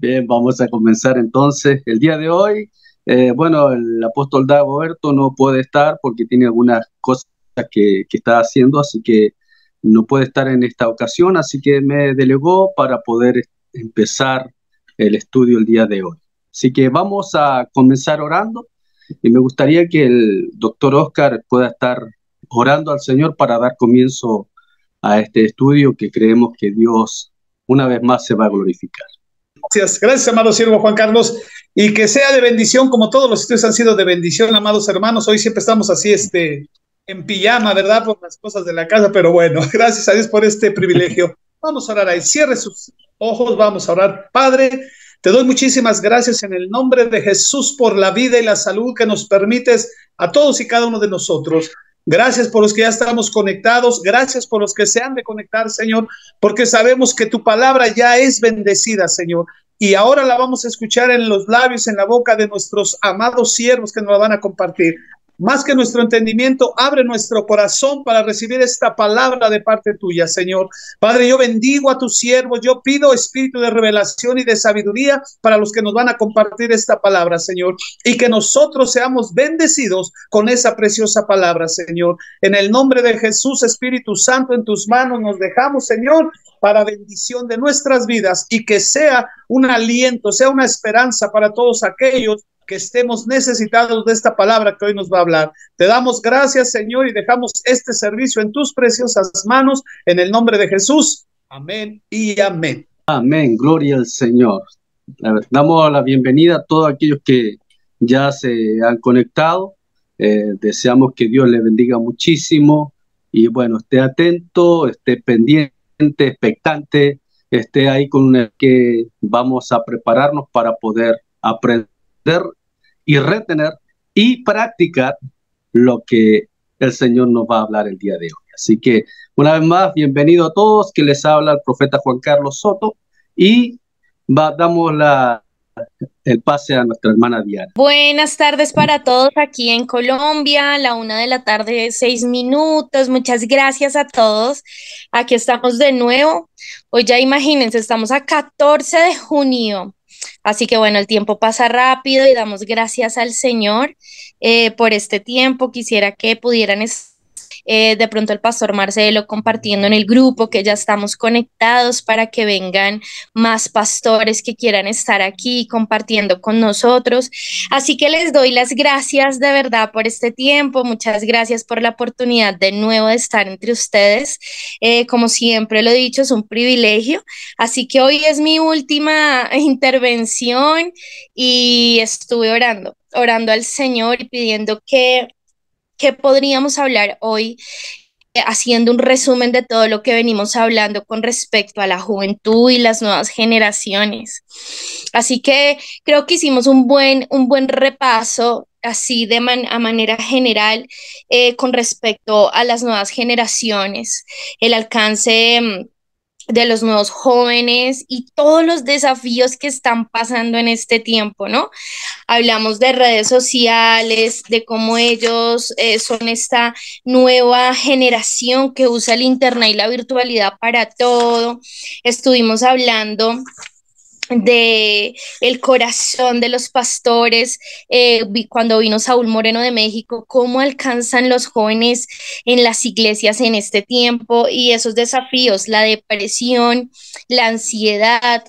Bien, vamos a comenzar entonces el día de hoy. Bueno, el apóstol Dagoberto no puede estar porque tiene algunas cosas que está haciendo, así que no puede estar en esta ocasión, así que me delegó para poder empezar el estudio el día de hoy. Así que vamos a comenzar orando y me gustaría que el doctor Oscar pueda estar orando al Señor para dar comienzo a este estudio que creemos que Dios una vez más se va a glorificar. Gracias, amado siervo Juan Carlos, y que sea de bendición como todos los estudios han sido de bendición, amados hermanos. Hoy siempre estamos así, en pijama, ¿verdad? Por las cosas de la casa, pero bueno, gracias a Dios por este privilegio. Vamos a orar ahí, cierre sus ojos, vamos a orar. Padre, te doy muchísimas gracias en el nombre de Jesús por la vida y la salud que nos permites a todos y cada uno de nosotros. Gracias por los que ya estamos conectados, gracias por los que se han de conectar, Señor, porque sabemos que tu palabra ya es bendecida, Señor, y ahora la vamos a escuchar en los labios, en la boca de nuestros amados siervos que nos la van a compartir. Más que nuestro entendimiento, abre nuestro corazón para recibir esta palabra de parte tuya, Señor. Padre, yo bendigo a tus siervos, yo pido espíritu de revelación y de sabiduría para los que nos van a compartir esta palabra, Señor, y que nosotros seamos bendecidos con esa preciosa palabra, Señor. En el nombre de Jesús, Espíritu Santo, en tus manos nos dejamos, Señor, para bendición de nuestras vidas y que sea un aliento, sea una esperanza para todos aquellos que estemos necesitados de esta palabra que hoy nos va a hablar. Te damos gracias, Señor, y dejamos este servicio en tus preciosas manos, en el nombre de Jesús. Amén y amén. Amén, gloria al Señor. Damos la bienvenida a todos aquellos que ya se han conectado. Deseamos que Dios le bendiga muchísimo y bueno, esté atento, esté pendiente, expectante, esté ahí con el que vamos a prepararnos para poder aprender y retener y practicar lo que el Señor nos va a hablar el día de hoy. Así que una vez más, bienvenido a todos, que les habla el profeta Juan Carlos Soto y damos el pase a nuestra hermana Diana. Buenas tardes para todos aquí en Colombia, la 1:00 PM, 6 minutos. Muchas gracias a todos. Aquí estamos de nuevo. Hoy ya imagínense, estamos a 14 de junio. Así que bueno, el tiempo pasa rápido y damos gracias al Señor por este tiempo. Quisiera que pudieran de pronto el pastor Marcelo compartiendo en el grupo que ya estamos conectados para que vengan más pastores que quieran estar aquí compartiendo con nosotros. Así que les doy las gracias de verdad por este tiempo. Muchas gracias por la oportunidad de nuevo de estar entre ustedes. Como siempre lo he dicho, es un privilegio. Así que hoy es mi última intervención y estuve orando al Señor y pidiendo que podríamos hablar hoy, haciendo un resumen de todo lo que venimos hablando con respecto a la juventud y las nuevas generaciones. Así que creo que hicimos un buen repaso así a manera general con respecto a las nuevas generaciones, el alcance de los nuevos jóvenes y todos los desafíos que están pasando en este tiempo, ¿no? Hablamos de redes sociales, de cómo ellos son esta nueva generación que usa el internet y la virtualidad para todo. Estuvimos hablando de el corazón de los pastores, cuando vino Saúl Moreno de México, cómo alcanzan los jóvenes en las iglesias en este tiempo y esos desafíos, la depresión, la ansiedad.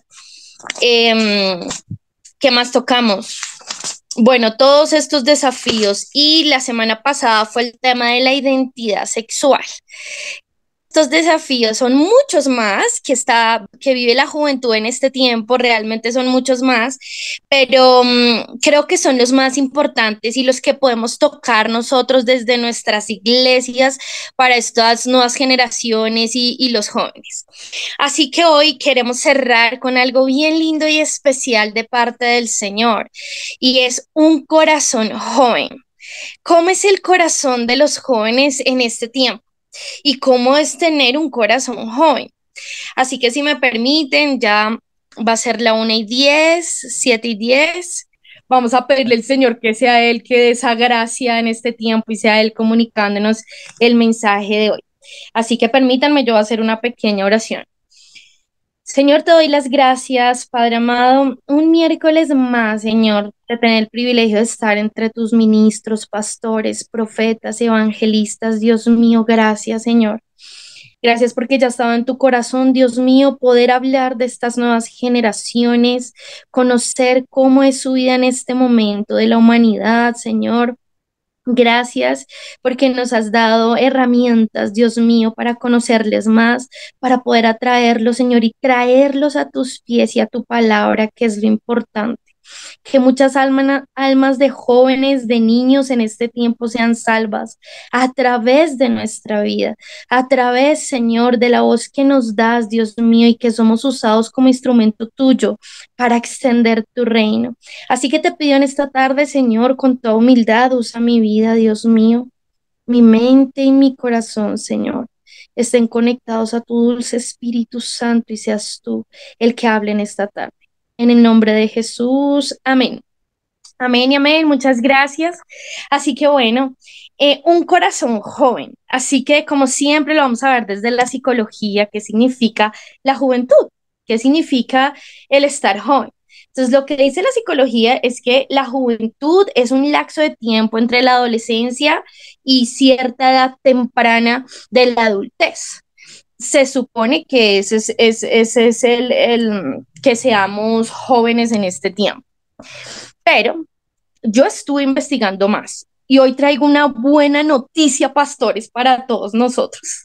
¿Qué más tocamos? Bueno, todos estos desafíos, y la semana pasada fue el tema de la identidad sexual. Estos desafíos son muchos más que vive la juventud en este tiempo, realmente son muchos más, pero creo que son los más importantes y los que podemos tocar nosotros desde nuestras iglesias para estas nuevas generaciones y los jóvenes. Así que hoy queremos cerrar con algo bien lindo y especial de parte del Señor, y es un corazón joven. ¿Cómo es el corazón de los jóvenes en este tiempo? Y cómo es tener un corazón joven. Así que si me permiten, ya va a ser la 1:10, 7:10. Vamos a pedirle al Señor que sea Él que dé esa gracia en este tiempo y sea Él comunicándonos el mensaje de hoy. Así que permítanme, yo voy a hacer una pequeña oración. Señor, te doy las gracias, Padre amado, un miércoles más, Señor, de tener el privilegio de estar entre tus ministros, pastores, profetas, evangelistas. Dios mío, gracias, Señor. Gracias porque ya estaba en tu corazón, Dios mío, poder hablar de estas nuevas generaciones, conocer cómo es su vida en este momento de la humanidad, Señor. Gracias porque nos has dado herramientas, Dios mío, para conocerles más, para poder atraerlos, Señor, y traerlos a tus pies y a tu palabra, que es lo importante. Que muchas almas de jóvenes, de niños en este tiempo sean salvas a través de nuestra vida, a través, Señor, de la voz que nos das, Dios mío, y que somos usados como instrumento tuyo para extender tu reino. Así que te pido en esta tarde, Señor, con toda humildad, usa mi vida, Dios mío, mi mente y mi corazón, Señor. Estén conectados a tu dulce Espíritu Santo y seas tú el que hable en esta tarde. En el nombre de Jesús, amén. Amén y amén, muchas gracias. Así que bueno, un corazón joven. Así que como siempre lo vamos a ver desde la psicología, qué significa la juventud, qué significa el estar joven. Entonces lo que dice la psicología es que la juventud es un lapso de tiempo entre la adolescencia y cierta edad temprana de la adultez. Se supone que ese es el que seamos jóvenes en este tiempo. Pero yo estuve investigando más y hoy traigo una buena noticia, pastores, para todos nosotros.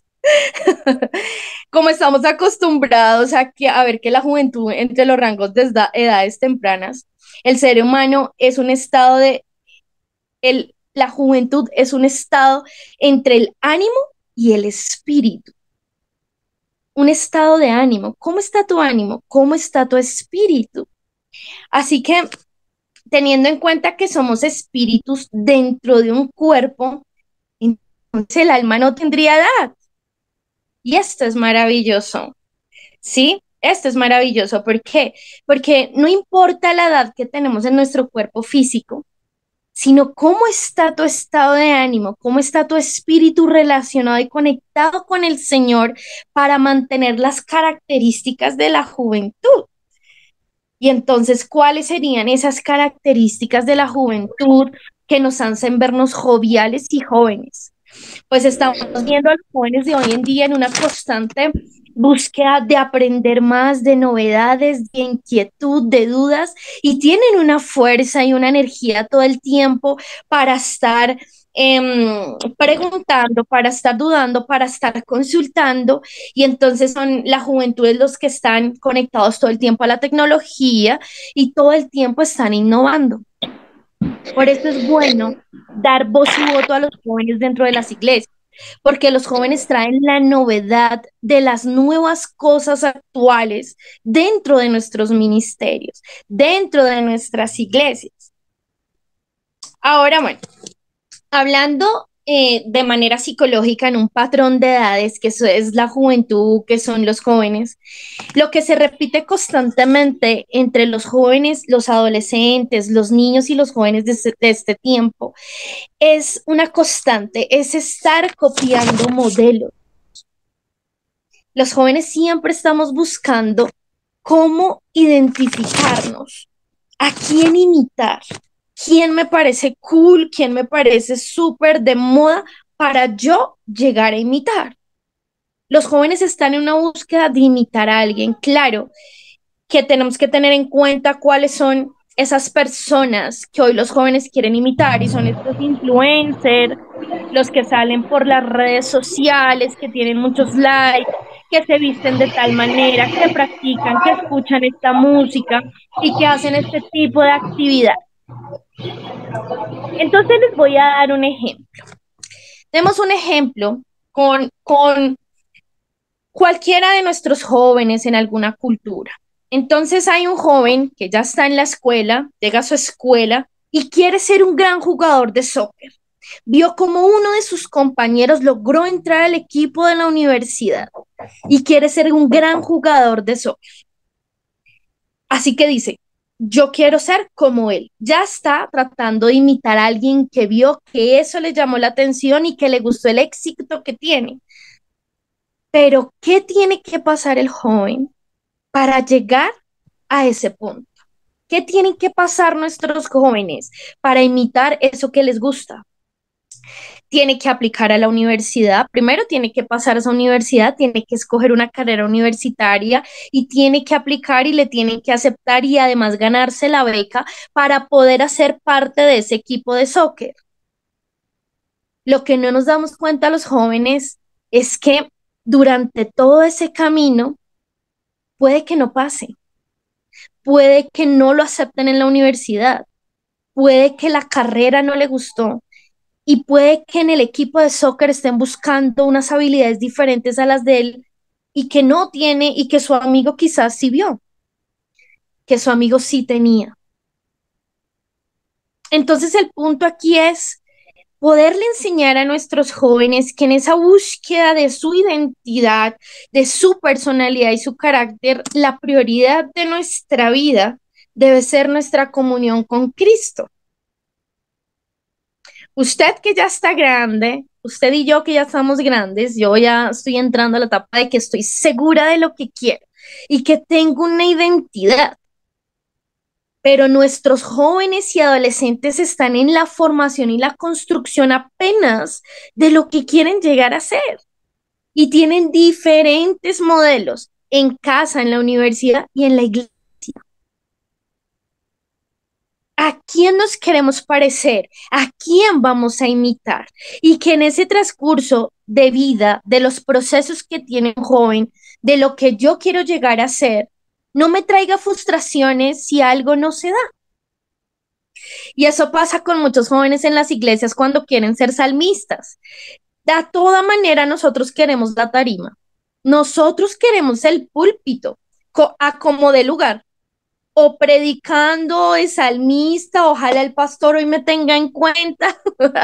Como estamos acostumbrados a ver que la juventud entre los rangos de edades tempranas, el ser humano es un estado la juventud es un estado entre el ánimo y el espíritu. Un estado de ánimo. ¿Cómo está tu ánimo? ¿Cómo está tu espíritu? Así que teniendo en cuenta que somos espíritus dentro de un cuerpo, entonces el alma no tendría edad. Y esto es maravilloso, ¿sí? Esto es maravilloso. ¿Por qué? Porque no importa la edad que tenemos en nuestro cuerpo físico, sino cómo está tu estado de ánimo, cómo está tu espíritu relacionado y conectado con el Señor para mantener las características de la juventud. Y entonces, ¿cuáles serían esas características de la juventud que nos hacen vernos joviales y jóvenes? Pues estamos viendo a los jóvenes de hoy en día en una constante búsqueda de aprender más, de novedades, de inquietud, de dudas, y tienen una fuerza y una energía todo el tiempo para estar preguntando, para estar dudando, para estar consultando, y entonces son la juventud los que están conectados todo el tiempo a la tecnología y todo el tiempo están innovando. Por eso es bueno dar voz y voto a los jóvenes dentro de las iglesias, porque los jóvenes traen la novedad de las nuevas cosas actuales dentro de nuestros ministerios, dentro de nuestras iglesias. Ahora, bueno, hablando de manera psicológica en un patrón de edades, que eso es la juventud, que son los jóvenes, lo que se repite constantemente entre los jóvenes, los adolescentes, los niños y los jóvenes de este tiempo es una constante, es estar copiando modelos. Los jóvenes siempre estamos buscando cómo identificarnos, a quién imitar, quién me parece cool, quién me parece súper de moda para yo llegar a imitar. Los jóvenes están en una búsqueda de imitar a alguien. Claro que tenemos que tener en cuenta cuáles son esas personas que hoy los jóvenes quieren imitar, y son estos influencers, los que salen por las redes sociales, que tienen muchos likes, que se visten de tal manera, que practican, que escuchan esta música y que hacen este tipo de actividad. Entonces les voy a dar un ejemplo. Tenemos un ejemplo con cualquiera de nuestros jóvenes en alguna cultura. Entonces hay un joven que ya está en la escuela, llega a su escuela y quiere ser un gran jugador de soccer. Vio como uno de sus compañeros logró entrar al equipo de la universidad y quiere ser un gran jugador de soccer. Así que dice, yo quiero ser como él. Ya está tratando de imitar a alguien que vio que eso le llamó la atención y que le gustó el éxito que tiene. Pero, ¿qué tiene que pasar el joven para llegar a ese punto? ¿Qué tienen que pasar nuestros jóvenes para imitar eso que les gusta? Tiene que aplicar a la universidad, primero tiene que pasar a esa universidad, tiene que escoger una carrera universitaria y tiene que aplicar y le tienen que aceptar y además ganarse la beca para poder hacer parte de ese equipo de soccer. Lo que no nos damos cuenta los jóvenes es que durante todo ese camino puede que no pase, puede que no lo acepten en la universidad, puede que la carrera no le gustó y puede que en el equipo de soccer estén buscando unas habilidades diferentes a las de él y que no tiene y que su amigo quizás sí vio, que su amigo sí tenía. Entonces el punto aquí es poderle enseñar a nuestros jóvenes que en esa búsqueda de su identidad, de su personalidad y su carácter, la prioridad de nuestra vida debe ser nuestra comunión con Cristo. Usted que ya está grande, usted y yo que ya estamos grandes, yo ya estoy entrando a la etapa de que estoy segura de lo que quiero y que tengo una identidad. Pero nuestros jóvenes y adolescentes están en la formación y la construcción apenas de lo que quieren llegar a ser. Y tienen diferentes modelos en casa, en la universidad y en la iglesia. ¿A quién nos queremos parecer? ¿A quién vamos a imitar? Y que en ese transcurso de vida, de los procesos que tiene un joven, de lo que yo quiero llegar a ser, no me traiga frustraciones si algo no se da. Y eso pasa con muchos jóvenes en las iglesias cuando quieren ser salmistas. De toda manera, nosotros queremos la tarima. Nosotros queremos el púlpito, a como de lugar. O predicando de salmista, ojalá el pastor hoy me tenga en cuenta.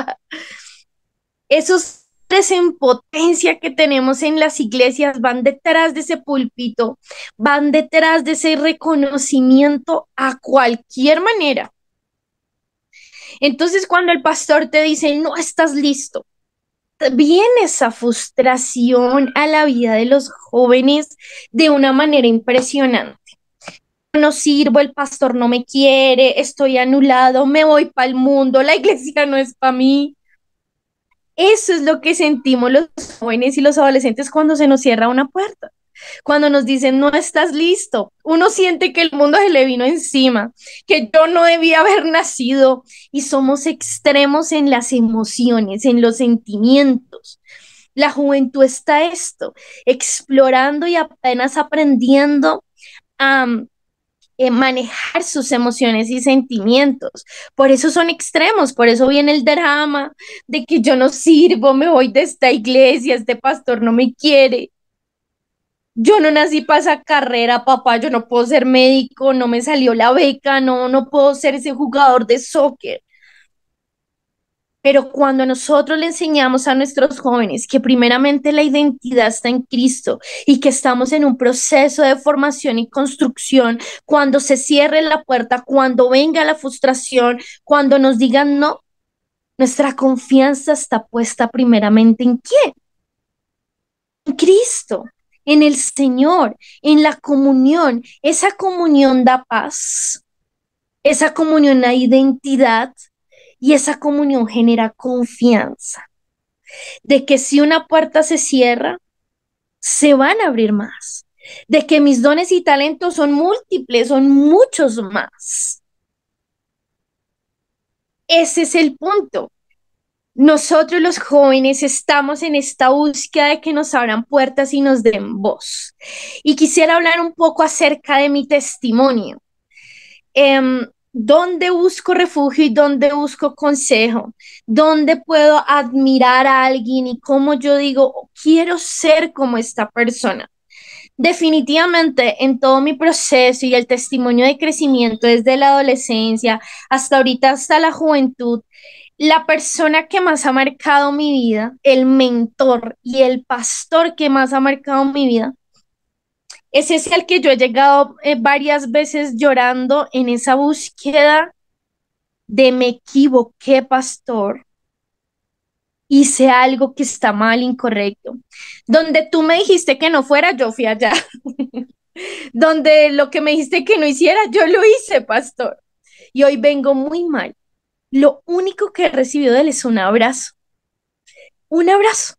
Esos en potencia que tenemos en las iglesias van detrás de ese púlpito, van detrás de ese reconocimiento a cualquier manera. Entonces, cuando el pastor te dice, no estás listo, viene esa frustración a la vida de los jóvenes de una manera impresionante. No sirvo, el pastor no me quiere, estoy anulado, me voy para el mundo, la iglesia no es para mí. Eso es lo que sentimos los jóvenes y los adolescentes cuando se nos cierra una puerta. Cuando nos dicen no estás listo, uno siente que el mundo se le vino encima, que yo no debía haber nacido y somos extremos en las emociones, en los sentimientos. La juventud está explorando y apenas aprendiendo a manejar sus emociones y sentimientos. Por eso son extremos, por eso viene el drama de que yo no sirvo, me voy de esta iglesia, este pastor no me quiere. Yo no nací para esa carrera, papá, yo no puedo ser médico, no me salió la beca, no puedo ser ese jugador de soccer. Pero cuando nosotros le enseñamos a nuestros jóvenes que primeramente la identidad está en Cristo y que estamos en un proceso de formación y construcción, cuando se cierre la puerta, cuando venga la frustración, cuando nos digan no, nuestra confianza está puesta primeramente ¿en quién? En Cristo, en el Señor, en la comunión. Esa comunión da paz, esa comunión da identidad y esa comunión genera confianza de que si una puerta se cierra, se van a abrir más, de que mis dones y talentos son múltiples, son muchos más. Ese es el punto. Nosotros los jóvenes estamos en esta búsqueda de que nos abran puertas y nos den voz. Y quisiera hablar un poco acerca de mi testimonio. ¿Dónde busco refugio y dónde busco consejo? ¿Dónde puedo admirar a alguien y cómo yo digo, quiero ser como esta persona? Definitivamente en todo mi proceso y el testimonio de crecimiento desde la adolescencia hasta ahorita, hasta la juventud, la persona que más ha marcado mi vida, el mentor y el pastor que más ha marcado mi vida, ese es el que yo he llegado varias veces llorando en esa búsqueda de me equivoqué, pastor, hice algo que está mal, incorrecto. Donde tú me dijiste que no fuera, yo fui allá. donde lo que me dijiste que no hiciera, yo lo hice, pastor. Y hoy vengo muy mal. Lo único que he recibido de él es un abrazo. Un abrazo.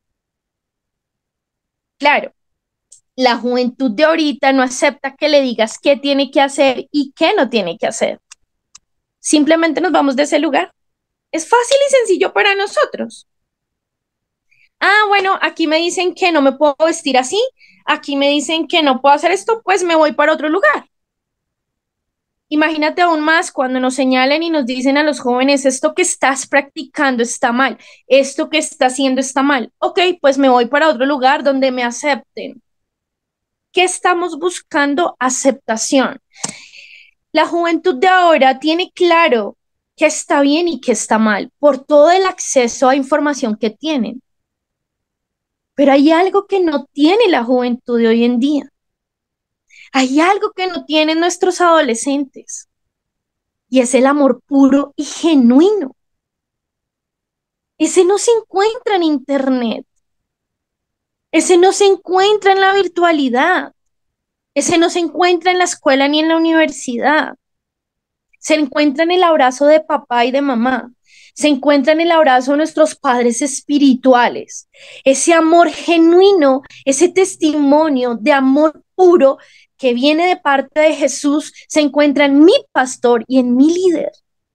Claro, la juventud de ahorita no acepta que le digas qué tiene que hacer y qué no tiene que hacer. Simplemente nos vamos de ese lugar. Es fácil y sencillo para nosotros. Ah, bueno, aquí me dicen que no me puedo vestir así, aquí me dicen que no puedo hacer esto, pues me voy para otro lugar. Imagínate aún más cuando nos señalen y nos dicen a los jóvenes, esto que estás practicando está mal, esto que estás haciendo está mal. Ok, pues me voy para otro lugar donde me acepten. ¿Qué estamos buscando? Aceptación. La juventud de ahora tiene claro qué está bien y qué está mal por todo el acceso a información que tienen. Pero hay algo que no tiene la juventud de hoy en día. Hay algo que no tienen nuestros adolescentes y es el amor puro y genuino. Ese no se encuentra en internet. Ese no se encuentra en la virtualidad. Ese no se encuentra en la escuela ni en la universidad. Se encuentra en el abrazo de papá y de mamá. Se encuentra en el abrazo de nuestros padres espirituales. Ese amor genuino, ese testimonio de amor puro que viene de parte de Jesús, se encuentra en mi pastor y en mi líder.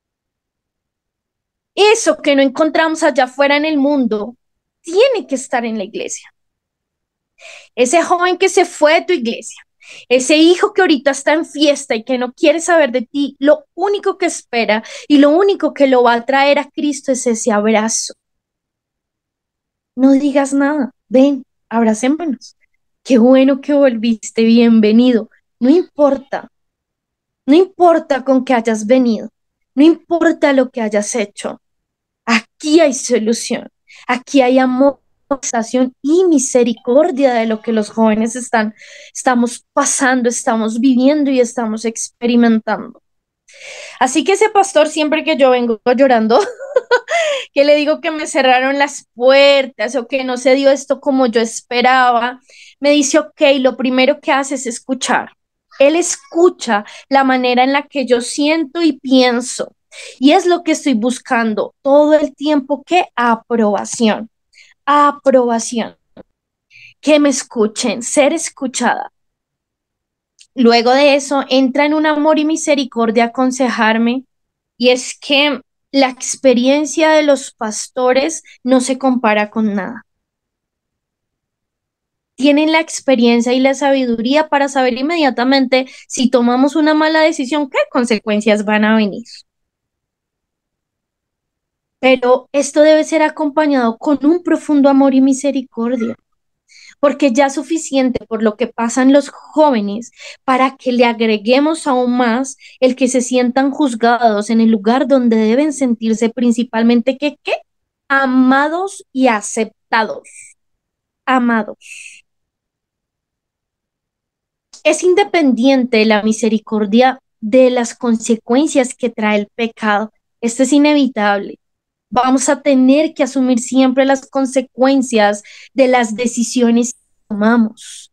Eso que no encontramos allá afuera en el mundo, tiene que estar en la iglesia. Ese joven que se fue de tu iglesia, ese hijo que ahorita está en fiesta y que no quiere saber de ti, lo único que espera y lo único que lo va a traer a Cristo es ese abrazo. No digas nada, ven, abracémonos. Qué bueno que volviste, bienvenido. No importa, no importa con qué hayas venido, no importa lo que hayas hecho. Aquí hay solución, aquí hay amor y misericordia de lo que los jóvenes estamos pasando, estamos viviendo y estamos experimentando. Así que ese pastor, siempre que yo vengo llorando, que le digo que me cerraron las puertas o que no se dio esto como yo esperaba, me dice, ok, lo primero que hace es escuchar. Él escucha la manera en la que yo siento y pienso. Y es lo que estoy buscando todo el tiempo, que aprobación. Aprobación. Que me escuchen, ser escuchada. Luego de eso, entra en un amor y misericordia a aconsejarme, y es que la experiencia de los pastores no se compara con nada. Tienen la experiencia y la sabiduría para saber inmediatamente si tomamos una mala decisión, qué consecuencias van a venir. Pero esto debe ser acompañado con un profundo amor y misericordia, porque ya es suficiente por lo que pasan los jóvenes para que le agreguemos aún más el que se sientan juzgados en el lugar donde deben sentirse principalmente ¿qué? Amados y aceptados. Amados. Es independiente la misericordia de las consecuencias que trae el pecado. Esto es inevitable. Vamos a tener que asumir siempre las consecuencias de las decisiones que tomamos.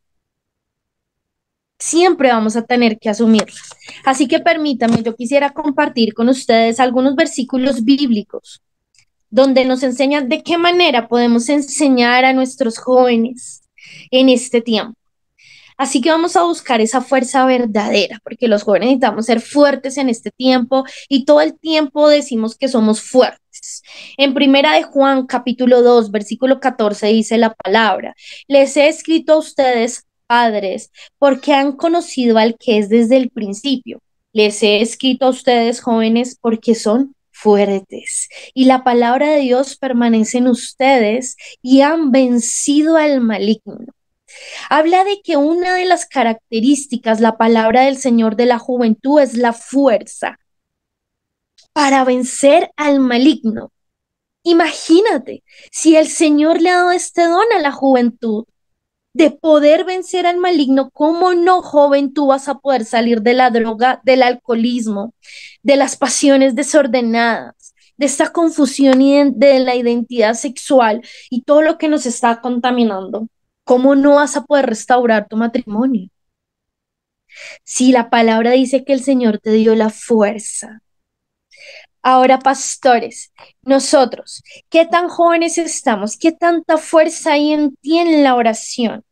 Siempre vamos a tener que asumirlas. Así que permítame, yo quisiera compartir con ustedes algunos versículos bíblicos donde nos enseñan de qué manera podemos enseñar a nuestros jóvenes en este tiempo. Así que vamos a buscar esa fuerza verdadera, porque los jóvenes necesitamos ser fuertes en este tiempo y todo el tiempo decimos que somos fuertes. En Primera de Juan, capítulo 2, versículo 14, dice la palabra: les he escrito a ustedes, padres, porque han conocido al que es desde el principio. Les he escrito a ustedes, jóvenes, porque son fuertes y la palabra de Dios permanece en ustedes y han vencido al maligno. Habla de que una de las características, la palabra del Señor, de la juventud es la fuerza para vencer al maligno. Imagínate, si el Señor le ha dado este don a la juventud de poder vencer al maligno, ¿cómo no, joven, tú vas a poder salir de la droga, del alcoholismo, de las pasiones desordenadas, de esta confusión de la identidad sexual y todo lo que nos está contaminando? ¿Cómo no vas a poder restaurar tu matrimonio? Si la palabra dice que el Señor te dio la fuerza. Ahora, pastores, nosotros, ¿qué tan jóvenes estamos? ¿Qué tanta fuerza hay en ti en la oración?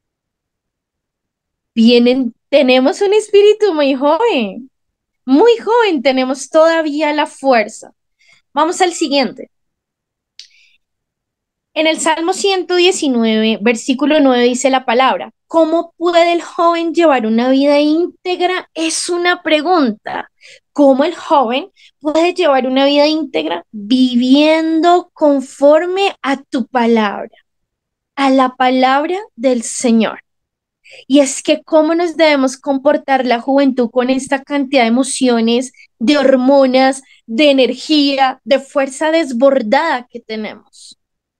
Tenemos un espíritu muy joven, tenemos todavía la fuerza. Vamos al siguiente. En el Salmo 119, versículo 9 dice la palabra, ¿cómo puede el joven llevar una vida íntegra? Es una pregunta. ¿Cómo el joven puede llevar una vida íntegra? Viviendo conforme a tu palabra, a la palabra del Señor. Y es que cómo nos debemos comportar la juventud con esta cantidad de emociones, de hormonas, de energía, de fuerza desbordada que tenemos,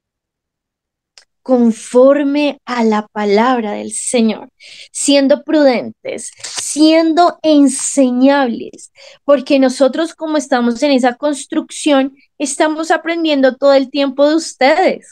conforme a la palabra del Señor, siendo prudentes, siendo enseñables, porque nosotros como estamos en esa construcción, estamos aprendiendo todo el tiempo de ustedes,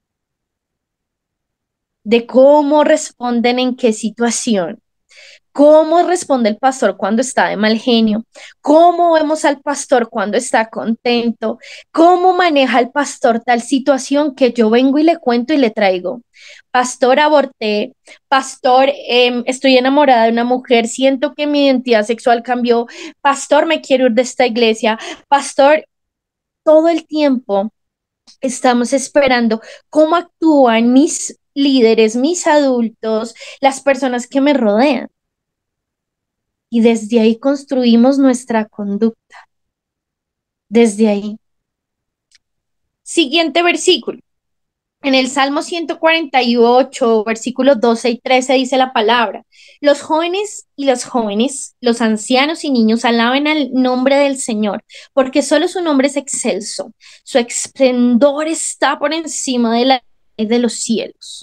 de cómo responden en qué situación. ¿Cómo responde el pastor cuando está de mal genio? ¿Cómo vemos al pastor cuando está contento? ¿Cómo maneja el pastor tal situación que yo vengo y le cuento y le traigo? Pastor, aborté. Pastor, estoy enamorada de una mujer. Siento que mi identidad sexual cambió. Pastor, me quiero ir de esta iglesia. Pastor, todo el tiempo estamos esperando cómo actúan mis líderes, mis adultos, las personas que me rodean. Y desde ahí construimos nuestra conducta. Desde ahí. Siguiente versículo. En el Salmo 148, versículos 12 y 13 dice la palabra, los jóvenes y las jóvenes, los ancianos y niños alaben al nombre del Señor, porque solo su nombre es excelso, su esplendor está por encima de los cielos.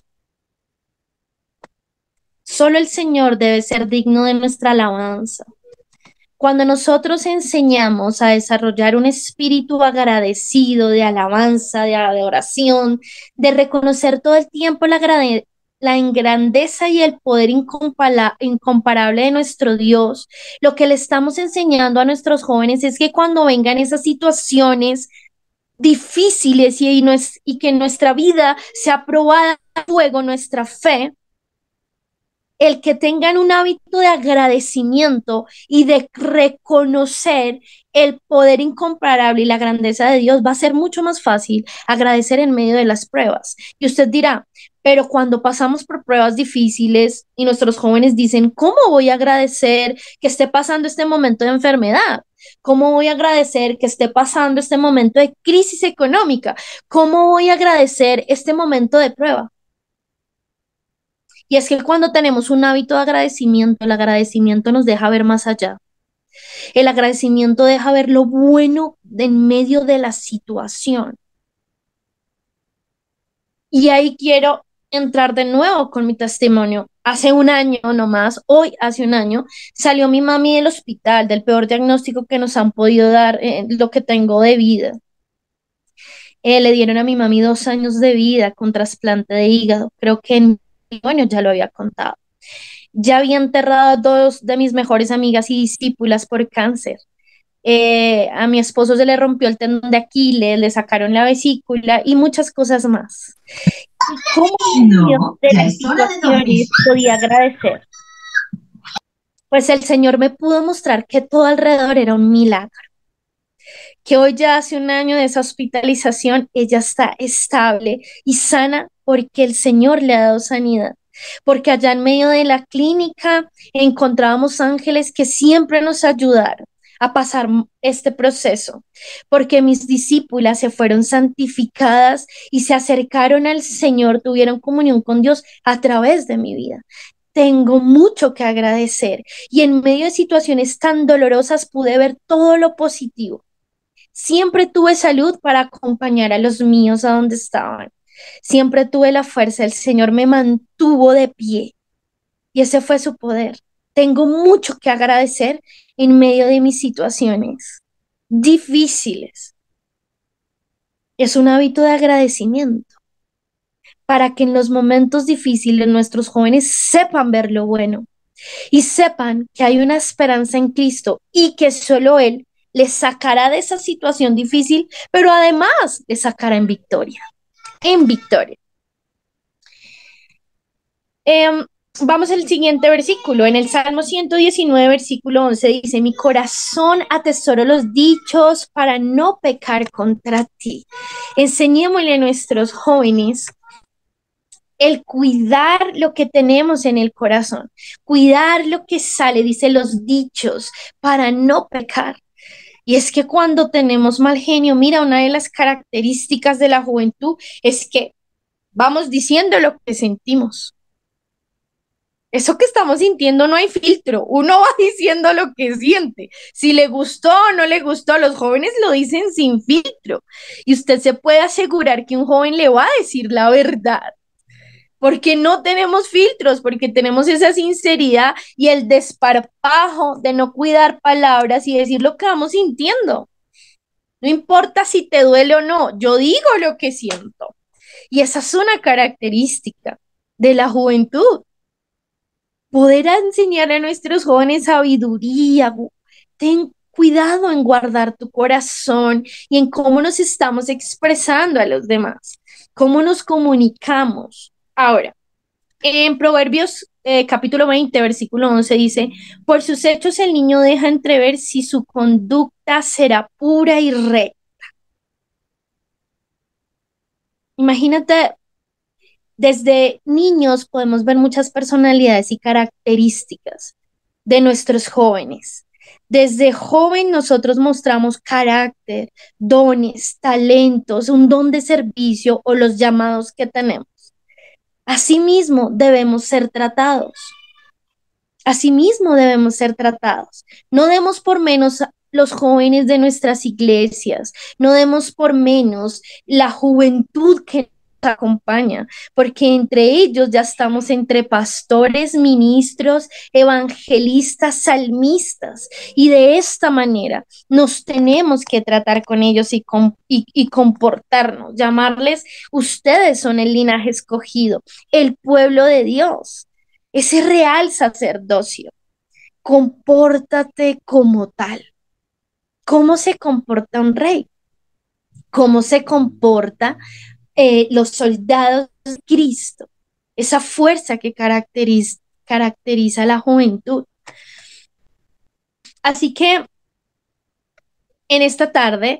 Solo el Señor debe ser digno de nuestra alabanza. Cuando nosotros enseñamos a desarrollar un espíritu agradecido de alabanza, de adoración, de reconocer todo el tiempo la grandeza y el poder incomparable de nuestro Dios, lo que le estamos enseñando a nuestros jóvenes es que cuando vengan esas situaciones difíciles y que nuestra vida sea probada a fuego, nuestra fe, el que tengan un hábito de agradecimiento y de reconocer el poder incomparable y la grandeza de Dios, va a ser mucho más fácil agradecer en medio de las pruebas. Y usted dirá, pero cuando pasamos por pruebas difíciles y nuestros jóvenes dicen, ¿cómo voy a agradecer que esté pasando este momento de enfermedad? ¿Cómo voy a agradecer que esté pasando este momento de crisis económica? ¿Cómo voy a agradecer este momento de prueba? Y es que cuando tenemos un hábito de agradecimiento, el agradecimiento nos deja ver más allá. El agradecimiento deja ver lo bueno en medio de la situación. Y ahí quiero entrar de nuevo con mi testimonio. Hace un año nomás, hoy hace un año, salió mi mami del hospital, del peor diagnóstico que nos han podido dar, lo que tengo de vida. Le dieron a mi mami 2 años de vida con trasplante de hígado. Creo que bueno, ya lo había contado. Ya había enterrado a 2 de mis mejores amigas y discípulas por cáncer. A mi esposo se le rompió el tendón de Aquiles, le sacaron la vesícula y muchas cosas más. ¿Y cómo de las situaciones podía agradecer? Pues el Señor me pudo mostrar que todo alrededor era un milagro. Que hoy ya hace un año de esa hospitalización, ella está estable y sana porque el Señor le ha dado sanidad. Porque allá en medio de la clínica encontrábamos ángeles que siempre nos ayudaron a pasar este proceso, porque mis discípulas se fueron santificadas y se acercaron al Señor, tuvieron comunión con Dios a través de mi vida. Tengo mucho que agradecer y en medio de situaciones tan dolorosas pude ver todo lo positivo. Siempre tuve salud para acompañar a los míos a donde estaban. Siempre tuve la fuerza, el Señor me mantuvo de pie y ese fue su poder. Tengo mucho que agradecer en medio de mis situaciones difíciles. Es un hábito de agradecimiento para que en los momentos difíciles nuestros jóvenes sepan ver lo bueno, y sepan que hay una esperanza en Cristo y que solo Él les sacará de esa situación difícil, pero además les sacará en victoria, en victoria. Vamos al siguiente versículo. En el Salmo 119, versículo 11 dice, mi corazón atesoro los dichos para no pecar contra ti. Enseñémosle a nuestros jóvenes el cuidar lo que tenemos en el corazón, cuidar lo que sale, dice los dichos, para no pecar. Y es que cuando tenemos mal genio, mira, una de las características de la juventud es que vamos diciendo lo que sentimos. Eso que estamos sintiendo no hay filtro, uno va diciendo lo que siente, si le gustó o no le gustó, los jóvenes lo dicen sin filtro y usted se puede asegurar que un joven le va a decir la verdad, porque no tenemos filtros, porque tenemos esa sinceridad y el desparpajo de no cuidar palabras y decir lo que vamos sintiendo. No importa si te duele o no, yo digo lo que siento. Y esa es una característica de la juventud. Poder enseñar a nuestros jóvenes sabiduría, ten cuidado en guardar tu corazón y en cómo nos estamos expresando a los demás, cómo nos comunicamos. Ahora, en Proverbios capítulo 20, versículo 11 dice, por sus hechos el niño deja entrever si su conducta será pura y recta. Imagínate, desde niños podemos ver muchas personalidades y características de nuestros jóvenes. Desde joven nosotros mostramos carácter, dones, talentos, un don de servicio o los llamados que tenemos. Asimismo debemos ser tratados. Asimismo debemos ser tratados. No demos por menos los jóvenes de nuestras iglesias, no demos por menos la juventud que nos acompaña, porque entre ellos ya estamos entre pastores, ministros, evangelistas, salmistas, y de esta manera nos tenemos que tratar con ellos y comportarnos, llamarles, ustedes son el linaje escogido, el pueblo de Dios, ese real sacerdocio. Compórtate como tal. ¿Cómo se comporta un rey? ¿Cómo se comporta los soldados de Cristo? Esa fuerza que caracteriza a la juventud. Así que en esta tarde,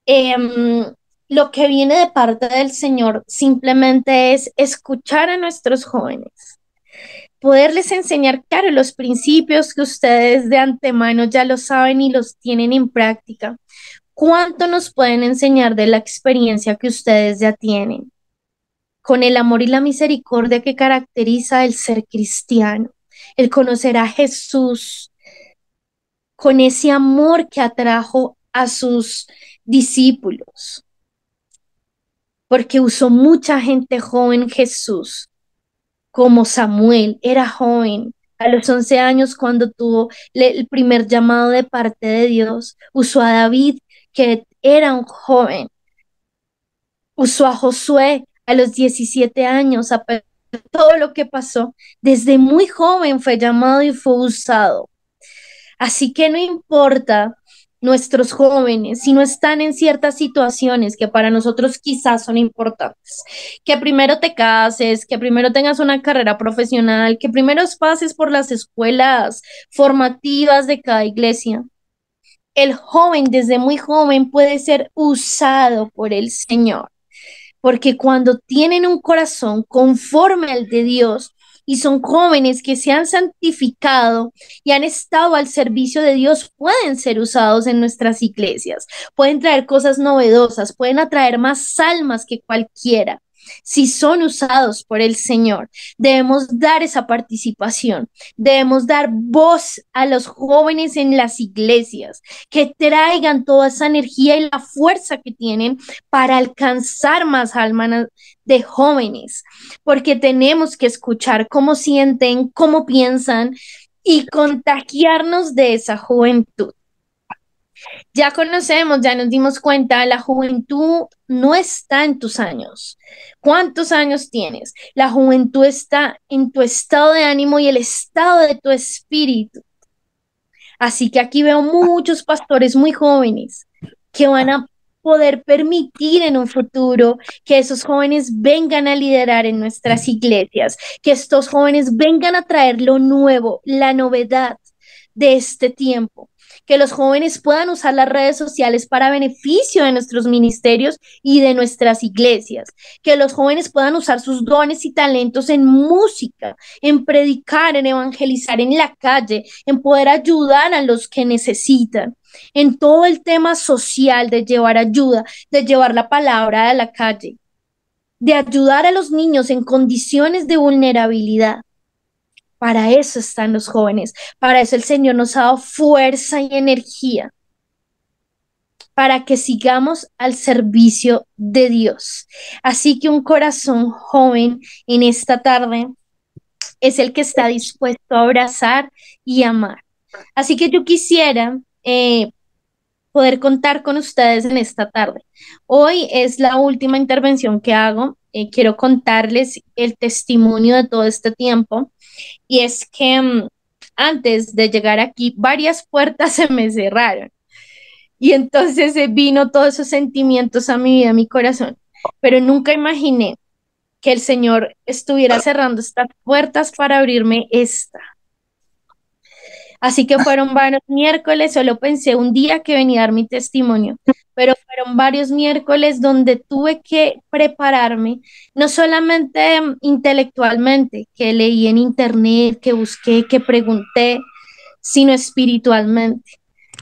lo que viene de parte del Señor simplemente es escuchar a nuestros jóvenes, poderles enseñar, claro, los principios que ustedes de antemano ya lo saben y los tienen en práctica. ¿Cuánto nos pueden enseñar de la experiencia que ustedes ya tienen? Con el amor y la misericordia que caracteriza el ser cristiano, el conocer a Jesús, con ese amor que atrajo a sus discípulos, porque usó mucha gente joven Jesús, como Samuel, era joven. A los 11 años, cuando tuvo el primer llamado de parte de Dios, usó a David, que era un joven. Usó a Josué a los 17 años, a pesar de todo lo que pasó. Desde muy joven fue llamado y fue usado. Así que no importa nuestros jóvenes, si no están en ciertas situaciones que para nosotros quizás son importantes, que primero te cases, que primero tengas una carrera profesional, que primero pases por las escuelas formativas de cada iglesia. El joven desde muy joven puede ser usado por el Señor, porque cuando tienen un corazón conforme al de Dios, y son jóvenes que se han santificado y han estado al servicio de Dios, pueden ser usados en nuestras iglesias, pueden traer cosas novedosas, pueden atraer más almas que cualquiera. Si son usados por el Señor, debemos dar esa participación, debemos dar voz a los jóvenes en las iglesias, que traigan toda esa energía y la fuerza que tienen para alcanzar más almas de jóvenes, porque tenemos que escuchar cómo sienten, cómo piensan y contagiarnos de esa juventud. Ya conocemos, ya nos dimos cuenta, la juventud no está en tus años. ¿Cuántos años tienes? La juventud está en tu estado de ánimo y el estado de tu espíritu. Así que aquí veo muchos pastores muy jóvenes que van a poder permitir en un futuro que esos jóvenes vengan a liderar en nuestras iglesias, que estos jóvenes vengan a traer lo nuevo, la novedad de este tiempo, que los jóvenes puedan usar las redes sociales para beneficio de nuestros ministerios y de nuestras iglesias, que los jóvenes puedan usar sus dones y talentos en música, en predicar, en evangelizar en la calle, en poder ayudar a los que necesitan, en todo el tema social de llevar ayuda, de llevar la palabra a la calle, de ayudar a los niños en condiciones de vulnerabilidad. Para eso están los jóvenes, para eso el Señor nos ha dado fuerza y energía, para que sigamos al servicio de Dios. Así que un corazón joven en esta tarde es el que está dispuesto a abrazar y amar. Así que yo quisiera poder contar con ustedes en esta tarde. Hoy es la última intervención que hago. Quiero contarles el testimonio de todo este tiempo. Y es que antes de llegar aquí, varias puertas se me cerraron. Y entonces vino todos esos sentimientos a mi vida, a mi corazón. Pero nunca imaginé que el Señor estuviera cerrando estas puertas para abrirme esta. Así que fueron varios miércoles, solo pensé un día que venía a dar mi testimonio, pero fueron varios miércoles donde tuve que prepararme, no solamente intelectualmente, que leí en internet, que busqué, que pregunté, sino espiritualmente.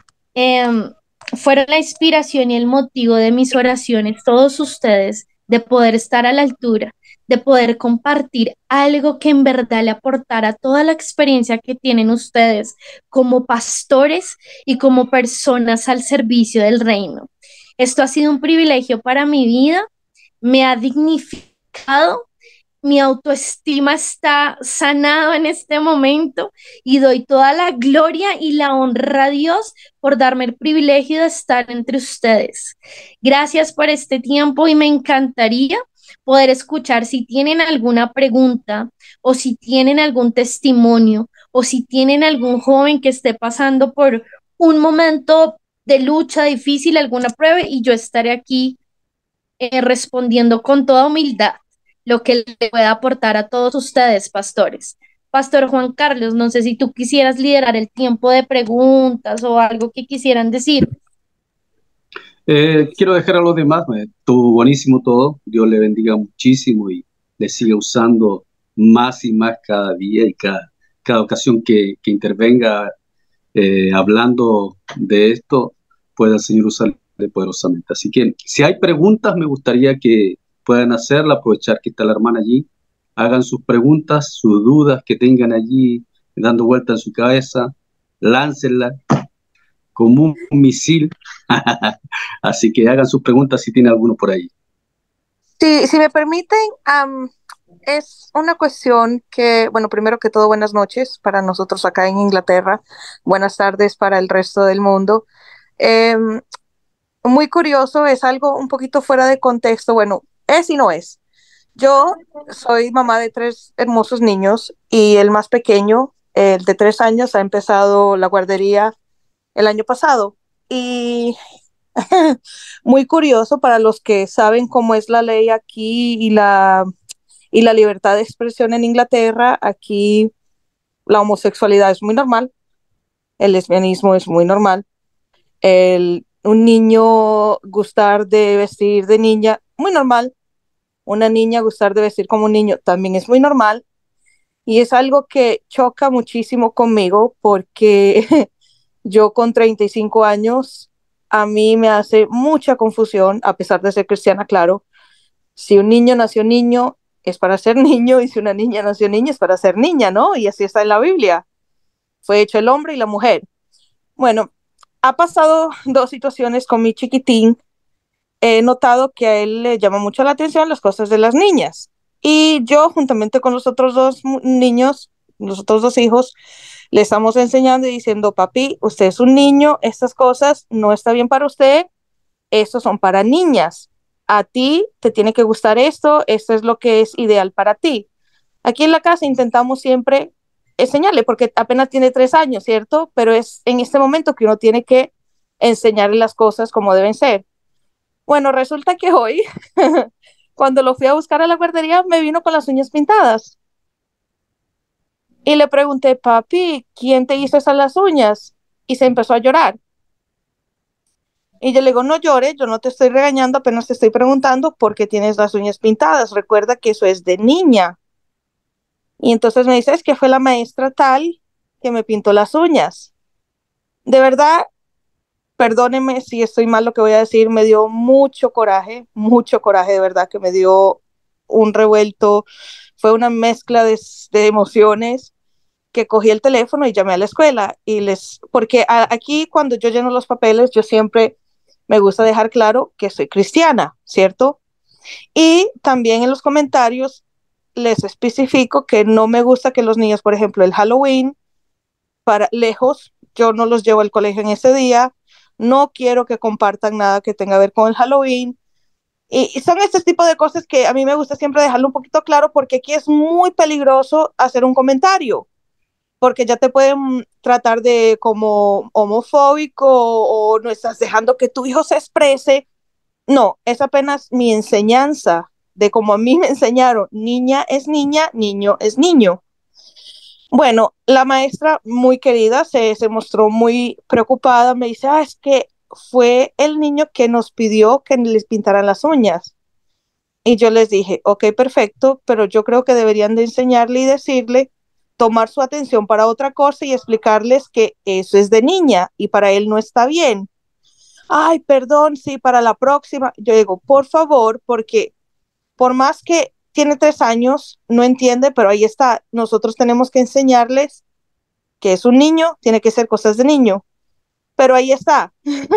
Fueron la inspiración y el motivo de mis oraciones, todos ustedes, de poder estar a la altura, de poder compartir algo que en verdad le aportara toda la experiencia que tienen ustedes como pastores y como personas al servicio del reino. Esto ha sido un privilegio para mi vida, me ha dignificado, mi autoestima está sanado en este momento y doy toda la gloria y la honra a Dios por darme el privilegio de estar entre ustedes. Gracias por este tiempo y me encantaría poder escuchar si tienen alguna pregunta o si tienen algún testimonio o si tienen algún joven que esté pasando por un momento de lucha difícil, alguna prueba, y yo estaré aquí respondiendo con toda humildad lo que le pueda aportar a todos ustedes, pastores. Pastor Juan Carlos, no sé si tú quisieras liderar el tiempo de preguntas o algo que quisieran decir. Quiero dejar a los demás, estuvo buenísimo todo, Dios le bendiga muchísimo y le siga usando más y más cada día y cada ocasión que intervenga hablando de esto, pueda el Señor usarle poderosamente. Así que si hay preguntas, me gustaría que puedan hacerla, aprovechar que está la hermana allí, hagan sus preguntas, sus dudas que tengan allí dando vuelta en su cabeza, láncenla como un misil. Así que hagan sus preguntas si tiene alguno por ahí. Sí, si me permiten, es una cuestión que, bueno, primero que todo, buenas noches para nosotros acá en Inglaterra, buenas tardes para el resto del mundo. Muy curioso, es algo un poquito fuera de contexto, bueno, es y no es. Yo soy mamá de 3 hermosos niños y el más pequeño, el de 3 años, ha empezado la guardería el año pasado. Y muy curioso para los que saben cómo es la ley aquí y la libertad de expresión en Inglaterra. Aquí la homosexualidad es muy normal, el lesbianismo es muy normal, un niño gustar de vestir de niña, muy normal, una niña gustar de vestir como un niño también es muy normal, y es algo que choca muchísimo conmigo porque yo con 35 años, a mí me hace mucha confusión, a pesar de ser cristiana, claro. Si un niño nació niño, es para ser niño, y si una niña nació niña, es para ser niña, ¿no? Y así está en la Biblia. Fue hecho el hombre y la mujer. Bueno, ha pasado 2 situaciones con mi chiquitín. He notado que a él le llama mucho la atención las cosas de las niñas. Y yo, juntamente con los otros 2 niños, los otros 2 hijos, Le estamos enseñando y diciendo, papi, usted es un niño, estas cosas no está bien para usted, estos son para niñas. A ti te tiene que gustar esto es lo que es ideal para ti. Aquí en la casa intentamos siempre enseñarle, porque apenas tiene 3 años, ¿cierto? Pero es en este momento que uno tiene que enseñarle las cosas como deben ser. Bueno, resulta que hoy, cuando lo fui a buscar a la guardería, me vino con las uñas pintadas. Y le pregunté, papi, ¿quién te hizo esas las uñas? Y se empezó a llorar. Y yo le digo, no llores, yo no te estoy regañando, apenas te estoy preguntando por qué tienes las uñas pintadas. Recuerda que eso es de niña. Y entonces me dice, es que fue la maestra tal que me pintó las uñas. De verdad, perdónenme si estoy mal lo que voy a decir, me dio mucho coraje, de verdad que me dio un revuelto, fue una mezcla de emociones que cogí el teléfono y llamé a la escuela porque aquí cuando yo lleno los papeles, yo siempre me gusta dejar claro que soy cristiana, ¿cierto? Y también en los comentarios les especifico que no me gusta que los niños, por ejemplo, el Halloween, para lejos, yo no los llevo al colegio en ese día, no quiero que compartan nada que tenga que ver con el Halloween. Y son este tipo de cosas que a mí me gusta siempre dejarlo un poquito claro porque aquí es muy peligroso hacer un comentario, porque ya te pueden tratar de como homofóbico o no estás dejando que tu hijo se exprese. No, es apenas mi enseñanza de como a mí me enseñaron, niña es niña, niño es niño. Bueno, la maestra muy querida se mostró muy preocupada, me dice, es que fue el niño que nos pidió que les pintaran las uñas. Y yo les dije, ok, perfecto, pero yo creo que deberían de enseñarle y decirle, tomar su atención para otra cosa y explicarles que eso es de niña y para él no está bien. Ay, perdón, sí, para la próxima. Yo digo, por favor, porque por más que tiene 3 años, no entiende, pero ahí está. Nosotros tenemos que enseñarles que es un niño, tiene que ser cosas de niño. Pero ahí está.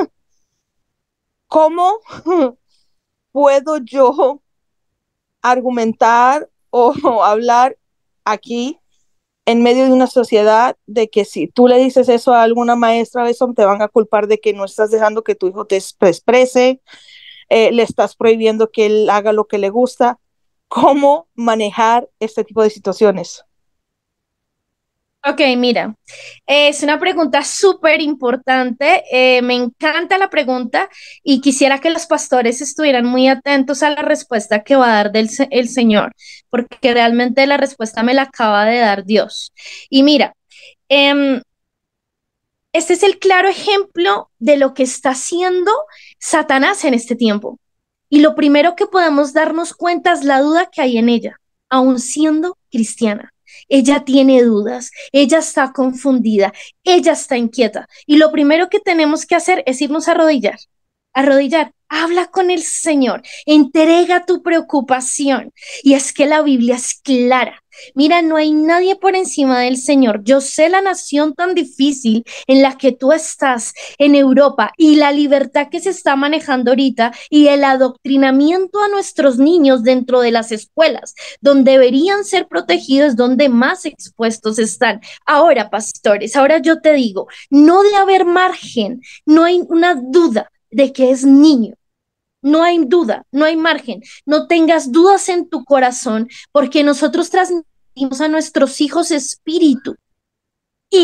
¿Cómo puedo yo argumentar o hablar aquí en medio de una sociedad de que si tú le dices eso a alguna maestra, eso te van a culpar de que no estás dejando que tu hijo te exprese, le estás prohibiendo que él haga lo que le gusta? ¿Cómo manejar este tipo de situaciones? Ok, mira, es una pregunta súper importante. Me encanta la pregunta y quisiera que los pastores estuvieran muy atentos a la respuesta que va a dar el Señor, porque realmente la respuesta me la acaba de dar Dios. Y mira, em, este es el claro ejemplo de lo que está haciendo Satanás en este tiempo. Y lo primero que podemos darnos cuenta es la duda que hay en ella, aun siendo cristiana. Ella tiene dudas, ella está confundida, ella está inquieta. Y lo primero que tenemos que hacer es irnos a arrodillar. Arrodillar, habla con el Señor, entrega tu preocupación. Y es que la Biblia es clara. Mira, no hay nadie por encima del Señor. Yo sé la nación tan difícil en la que tú estás en Europa y la libertad que se está manejando ahorita y el adoctrinamiento a nuestros niños dentro de las escuelas, donde deberían ser protegidos, donde más expuestos están. Ahora, pastores, ahora yo te digo, no debe haber margen, no hay una duda de que es niño. No hay duda, no hay margen. No tengas dudas en tu corazón, porque nosotros transmitimos a nuestros hijos espíritu. Y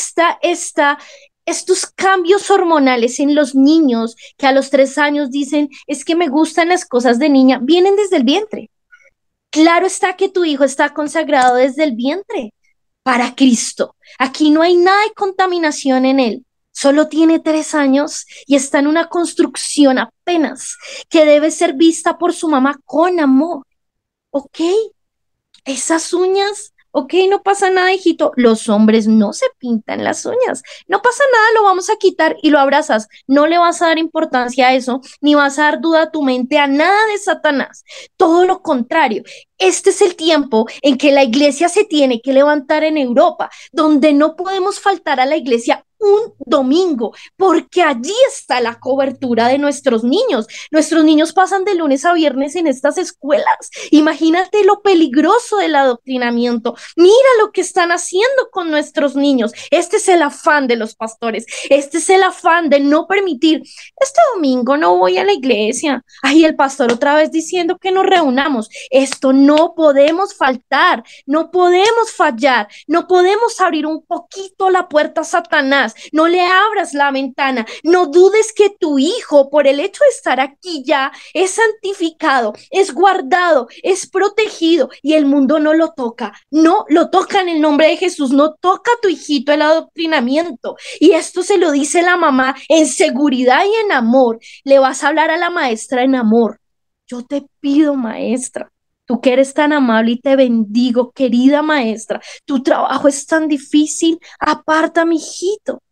estos cambios hormonales en los niños que a los 3 años dicen, es que me gustan las cosas de niña, vienen desde el vientre. Claro está que tu hijo está consagrado desde el vientre para Cristo. Aquí no hay nada de contaminación en él. Solo tiene 3 años y está en una construcción apenas que debe ser vista por su mamá con amor. ¿Ok? Esas uñas, ok, no pasa nada, hijito. Los hombres no se pintan las uñas. No pasa nada, lo vamos a quitar y lo abrazas. No le vas a dar importancia a eso, ni vas a dar duda a tu mente a nada de Satanás. Todo lo contrario. Este es el tiempo en que la iglesia se tiene que levantar en Europa, donde no podemos faltar a la iglesia un domingo, porque allí está la cobertura de nuestros niños. Nuestros niños pasan de lunes a viernes en estas escuelas. Imagínate lo peligroso del adoctrinamiento. Mira lo que están haciendo con nuestros niños. Este es el afán de los pastores. Este es el afán de no permitir. Este domingo no voy a la iglesia. Ay, el pastor otra vez diciendo que nos reunamos. Esto no podemos faltar, no podemos fallar, no podemos abrir un poquito la puerta a Satanás. No le abras la ventana. No dudes que tu hijo, por el hecho de estar aquí ya, es santificado, es guardado, es protegido y el mundo no lo toca. No lo toca en el nombre de Jesús. No toca a tu hijito el adoctrinamiento. Y esto se lo dice la mamá en seguridad y en amor. Le vas a hablar a la maestra en amor. Yo te pido, maestra, tú que eres tan amable y te bendigo, querida maestra, tu trabajo es tan difícil, aparta a mi hijito.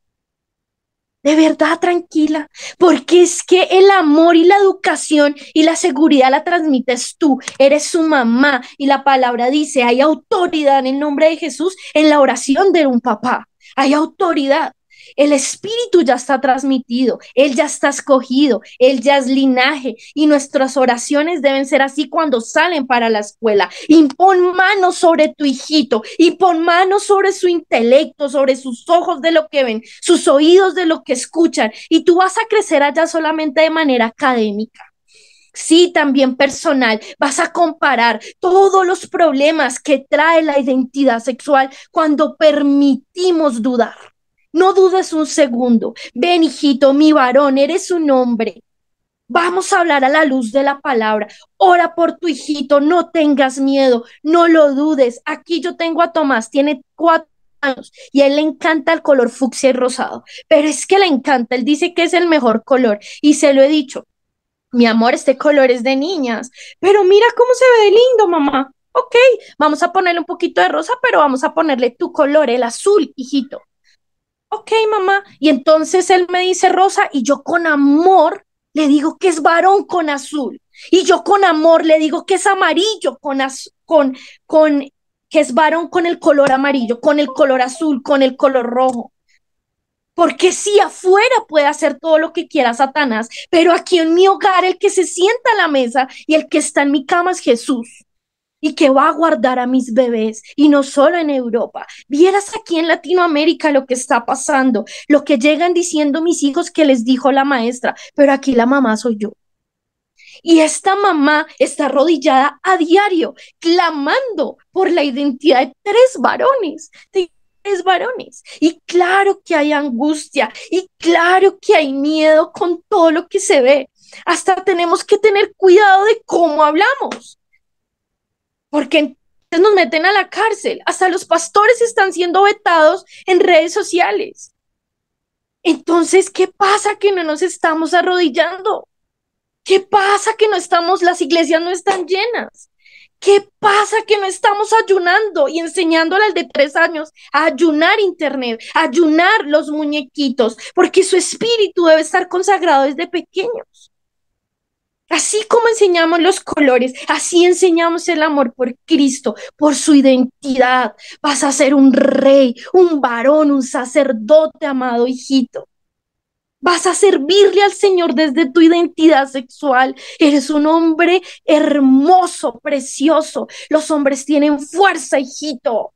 De verdad, tranquila, porque es que el amor y la educación y la seguridad la transmites tú, eres su mamá y la palabra dice, hay autoridad en el nombre de Jesús en la oración de un papá, hay autoridad. El espíritu ya está transmitido, él ya está escogido, él ya es linaje y nuestras oraciones deben ser así cuando salen para la escuela. Impon manos sobre tu hijito, impon manos sobre su intelecto, sobre sus ojos de lo que ven, sus oídos de lo que escuchan y tú vas a crecer allá solamente de manera académica. Sí, también personal, vas a comparar todos los problemas que trae la identidad sexual cuando permitimos dudar. No dudes un segundo. Ven, hijito, mi varón, eres un hombre. Vamos a hablar a la luz de la palabra. Ora por tu hijito, no tengas miedo, no lo dudes. Aquí yo tengo a Tomás, tiene 4 años y a él le encanta el color fucsia y rosado, pero es que le encanta, él dice que es el mejor color y se lo he dicho. Mi amor, este color es de niñas, pero mira cómo se ve de lindo, mamá. Ok, vamos a ponerle un poquito de rosa, pero vamos a ponerle tu color, el azul, hijito. Ok, mamá. Y entonces él me dice rosa y yo con amor le digo que es varón con azul. Y yo con amor le digo que es amarillo que es varón con el color amarillo, con el color azul, con el color rojo. Porque si afuera puede hacer todo lo que quiera Satanás, pero aquí en mi hogar el que se sienta a la mesa y el que está en mi cama es Jesús. Y que va a guardar a mis bebés, y no solo en Europa. Vieras aquí en Latinoamérica lo que está pasando, lo que llegan diciendo mis hijos que les dijo la maestra, pero aquí la mamá soy yo. Y esta mamá está arrodillada a diario, clamando por la identidad de 3 varones. Y claro que hay angustia, y claro que hay miedo con todo lo que se ve. Hasta tenemos que tener cuidado de cómo hablamos. Porque entonces nos meten a la cárcel, hasta los pastores están siendo vetados en redes sociales. Entonces, ¿qué pasa que no nos estamos arrodillando? ¿Qué pasa que no estamos, las iglesias no están llenas? ¿Qué pasa que no estamos ayunando y enseñándole al de 3 años a ayunar internet, a ayunar los muñequitos? Porque su espíritu debe estar consagrado desde pequeños. Así como enseñamos los colores, así enseñamos el amor por Cristo, por su identidad. Vas a ser un rey, un varón, un sacerdote, amado hijito. Vas a servirle al Señor desde tu identidad sexual. Eres un hombre hermoso, precioso. Los hombres tienen fuerza, hijito.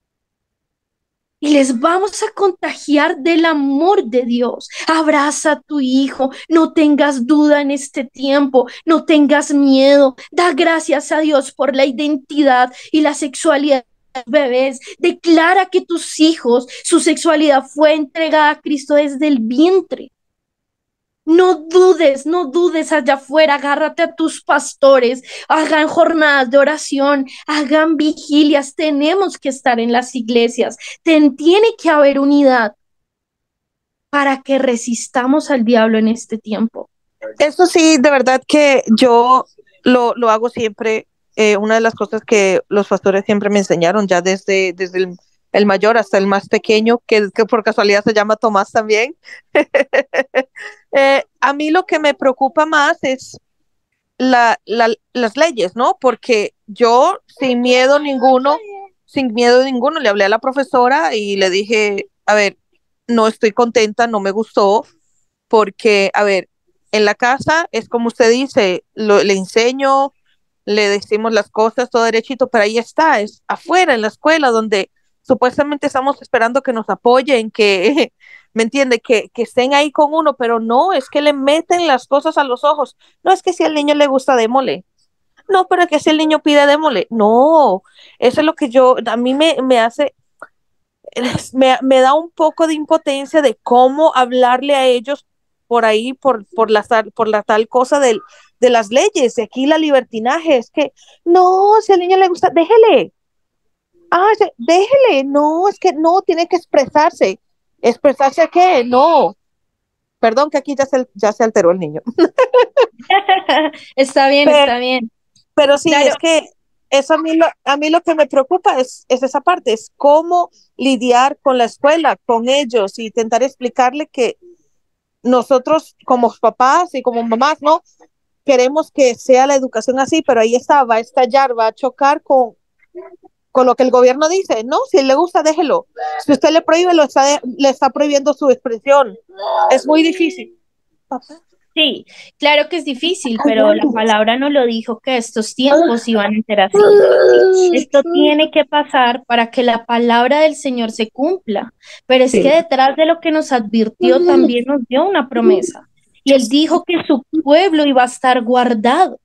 Y les vamos a contagiar del amor de Dios. Abraza a tu hijo, no tengas duda en este tiempo, no tengas miedo. Da gracias a Dios por la identidad y la sexualidad de los bebés. Declara que tus hijos, su sexualidad fue entregada a Cristo desde el vientre. No dudes allá afuera, agárrate a tus pastores, hagan jornadas de oración, hagan vigilias, tenemos que estar en las iglesias, tiene que haber unidad para que resistamos al diablo en este tiempo. Eso sí, de verdad que yo lo hago siempre. Una de las cosas que los pastores siempre me enseñaron, ya desde el mayor hasta el más pequeño, que por casualidad se llama Tomás también. A mí lo que me preocupa más es las leyes, ¿no? Porque yo sin miedo ninguno, le hablé a la profesora y le dije, a ver, no estoy contenta, no me gustó, porque, a ver, en la casa es como usted dice, le enseño, le decimos las cosas todo derechito, pero ahí está, es afuera, en la escuela, donde supuestamente estamos esperando que nos apoyen, que, ¿me entiende? Que estén ahí con uno, pero no, es que le meten las cosas a los ojos. No es que si al niño le gusta, démosle. No, pero es que si el niño pide, démosle. No, eso es lo que a mí me hace, me da un poco de impotencia de cómo hablarle a ellos por ahí, por la tal cosa de las leyes. De aquí la libertinaje es que, no, si al niño le gusta, déjele. Ah, déjele. No, es que no, tiene que expresarse. ¿Expresarse qué? No. Perdón que aquí ya se alteró el niño. Está bien, Pero, está bien. pero sí, Claro. es que eso a mí lo que me preocupa es esa parte, es cómo lidiar con la escuela, con ellos y intentar explicarle que nosotros como papás y como mamás, ¿no? Queremos que sea la educación así, pero ahí está, va a estallar, va a chocar con lo que el gobierno dice, ¿no? Si le gusta, déjelo. Si usted le prohíbe, le está prohibiendo su expresión. Es muy difícil. Papá. Sí, claro que es difícil, pero la palabra nos lo dijo que estos tiempos iban a ser así. Esto tiene que pasar para que la palabra del Señor se cumpla. Pero es que Sí. detrás de lo que nos advirtió también nos dio una promesa. Y él dijo que su pueblo iba a estar guardado.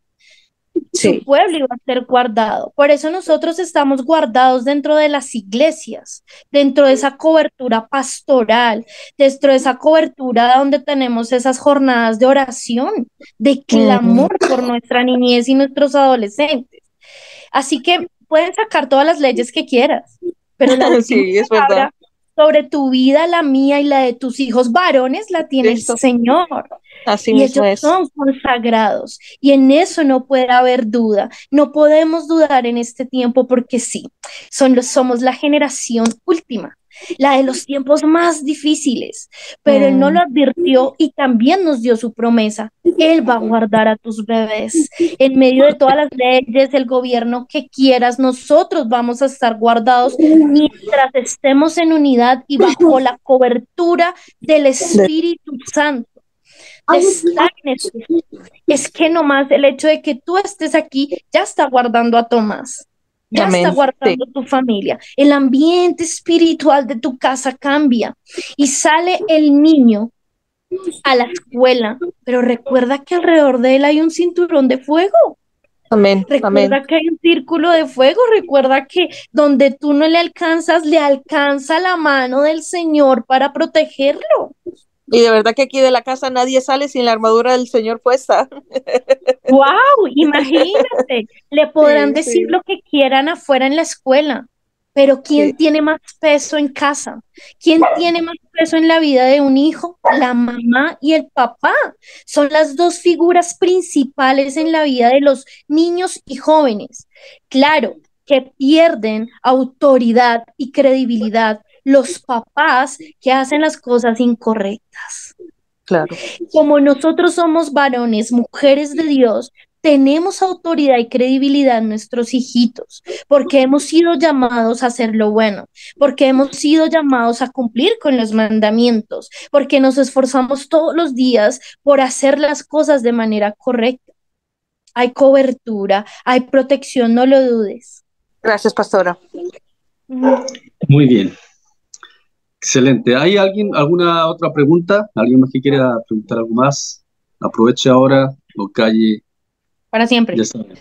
Su Sí. pueblo iba a ser guardado. Por eso nosotros estamos guardados dentro de las iglesias, dentro de esa cobertura pastoral, dentro de esa cobertura donde tenemos esas jornadas de oración, de clamor por nuestra niñez y nuestros adolescentes. Así que puedes sacar todas las leyes que quieras, pero la última Sí, es verdad. palabra sobre tu vida, la mía y la de tus hijos varones la tiene el Listo. Señor. Así Y mismo ellos es. son consagrados. Y en eso no puede haber duda. No podemos dudar en este tiempo porque sí, somos la generación última, la de los tiempos más difíciles. Pero Él nos lo advirtió y también nos dio su promesa. Él va a guardar a tus bebés. En medio de todas las leyes, el gobierno que quieras, nosotros vamos a estar guardados mientras estemos en unidad y bajo la cobertura del Espíritu Santo de estar en esto. Es que nomás el hecho de que tú estés aquí ya está guardando a Tomás, ya Amén. está guardando tu familia. El ambiente espiritual de tu casa cambia y sale el niño a la escuela, pero recuerda que alrededor de él hay un cinturón de fuego. Amén. Amén. Recuerda que hay un círculo de fuego, recuerda que donde tú no le alcanzas, le alcanza la mano del Señor para protegerlo. Y de verdad que aquí de la casa nadie sale sin la armadura del Señor puesta. ¡Wow! Imagínate, le podrán Sí, decir sí, lo que quieran afuera en la escuela, pero ¿quién sí. tiene más peso en casa? ¿Quién tiene más peso en la vida de un hijo? La mamá y el papá. Son las dos figuras principales en la vida de los niños y jóvenes. Claro, que pierden autoridad y credibilidad los papás que hacen las cosas incorrectas. Claro. Como nosotros somos varones, mujeres de Dios, tenemos autoridad y credibilidad en nuestros hijitos, porque hemos sido llamados a hacer lo bueno, porque hemos sido llamados a cumplir con los mandamientos, porque nos esforzamos todos los días por hacer las cosas de manera correcta. Hay cobertura, hay protección, no lo dudes. Gracias, pastora. Muy bien. Excelente. ¿Hay alguna otra pregunta? ¿Alguien más que quiera preguntar algo más? Aproveche ahora o calle. Para siempre. Ya saben.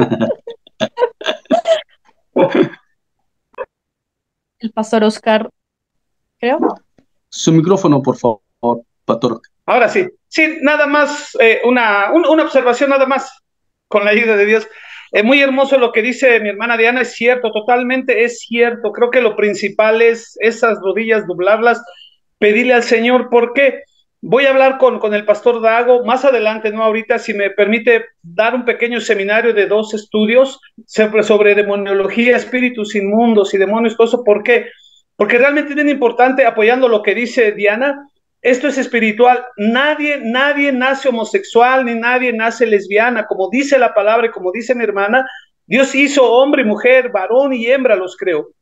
El pastor Oscar, creo. Su micrófono, por favor, pastor. Ahora sí. Sí, nada más, una observación nada más, con la ayuda de Dios. Muy hermoso lo que dice mi hermana Diana, es cierto, totalmente es cierto. Creo que lo principal es esas rodillas, doblarlas, pedirle al Señor. ¿Por qué? Voy a hablar con el pastor Dago más adelante, no ahorita, si me permite dar un pequeño seminario de 2 estudios sobre demoniología, espíritus inmundos y demonios, todo eso. ¿Por qué? Porque realmente es bien importante, apoyando lo que dice Diana. Esto es espiritual. Nadie nace homosexual, ni nadie nace lesbiana. Como dice la palabra y como dice mi hermana, Dios hizo hombre y mujer, varón y hembra los creó.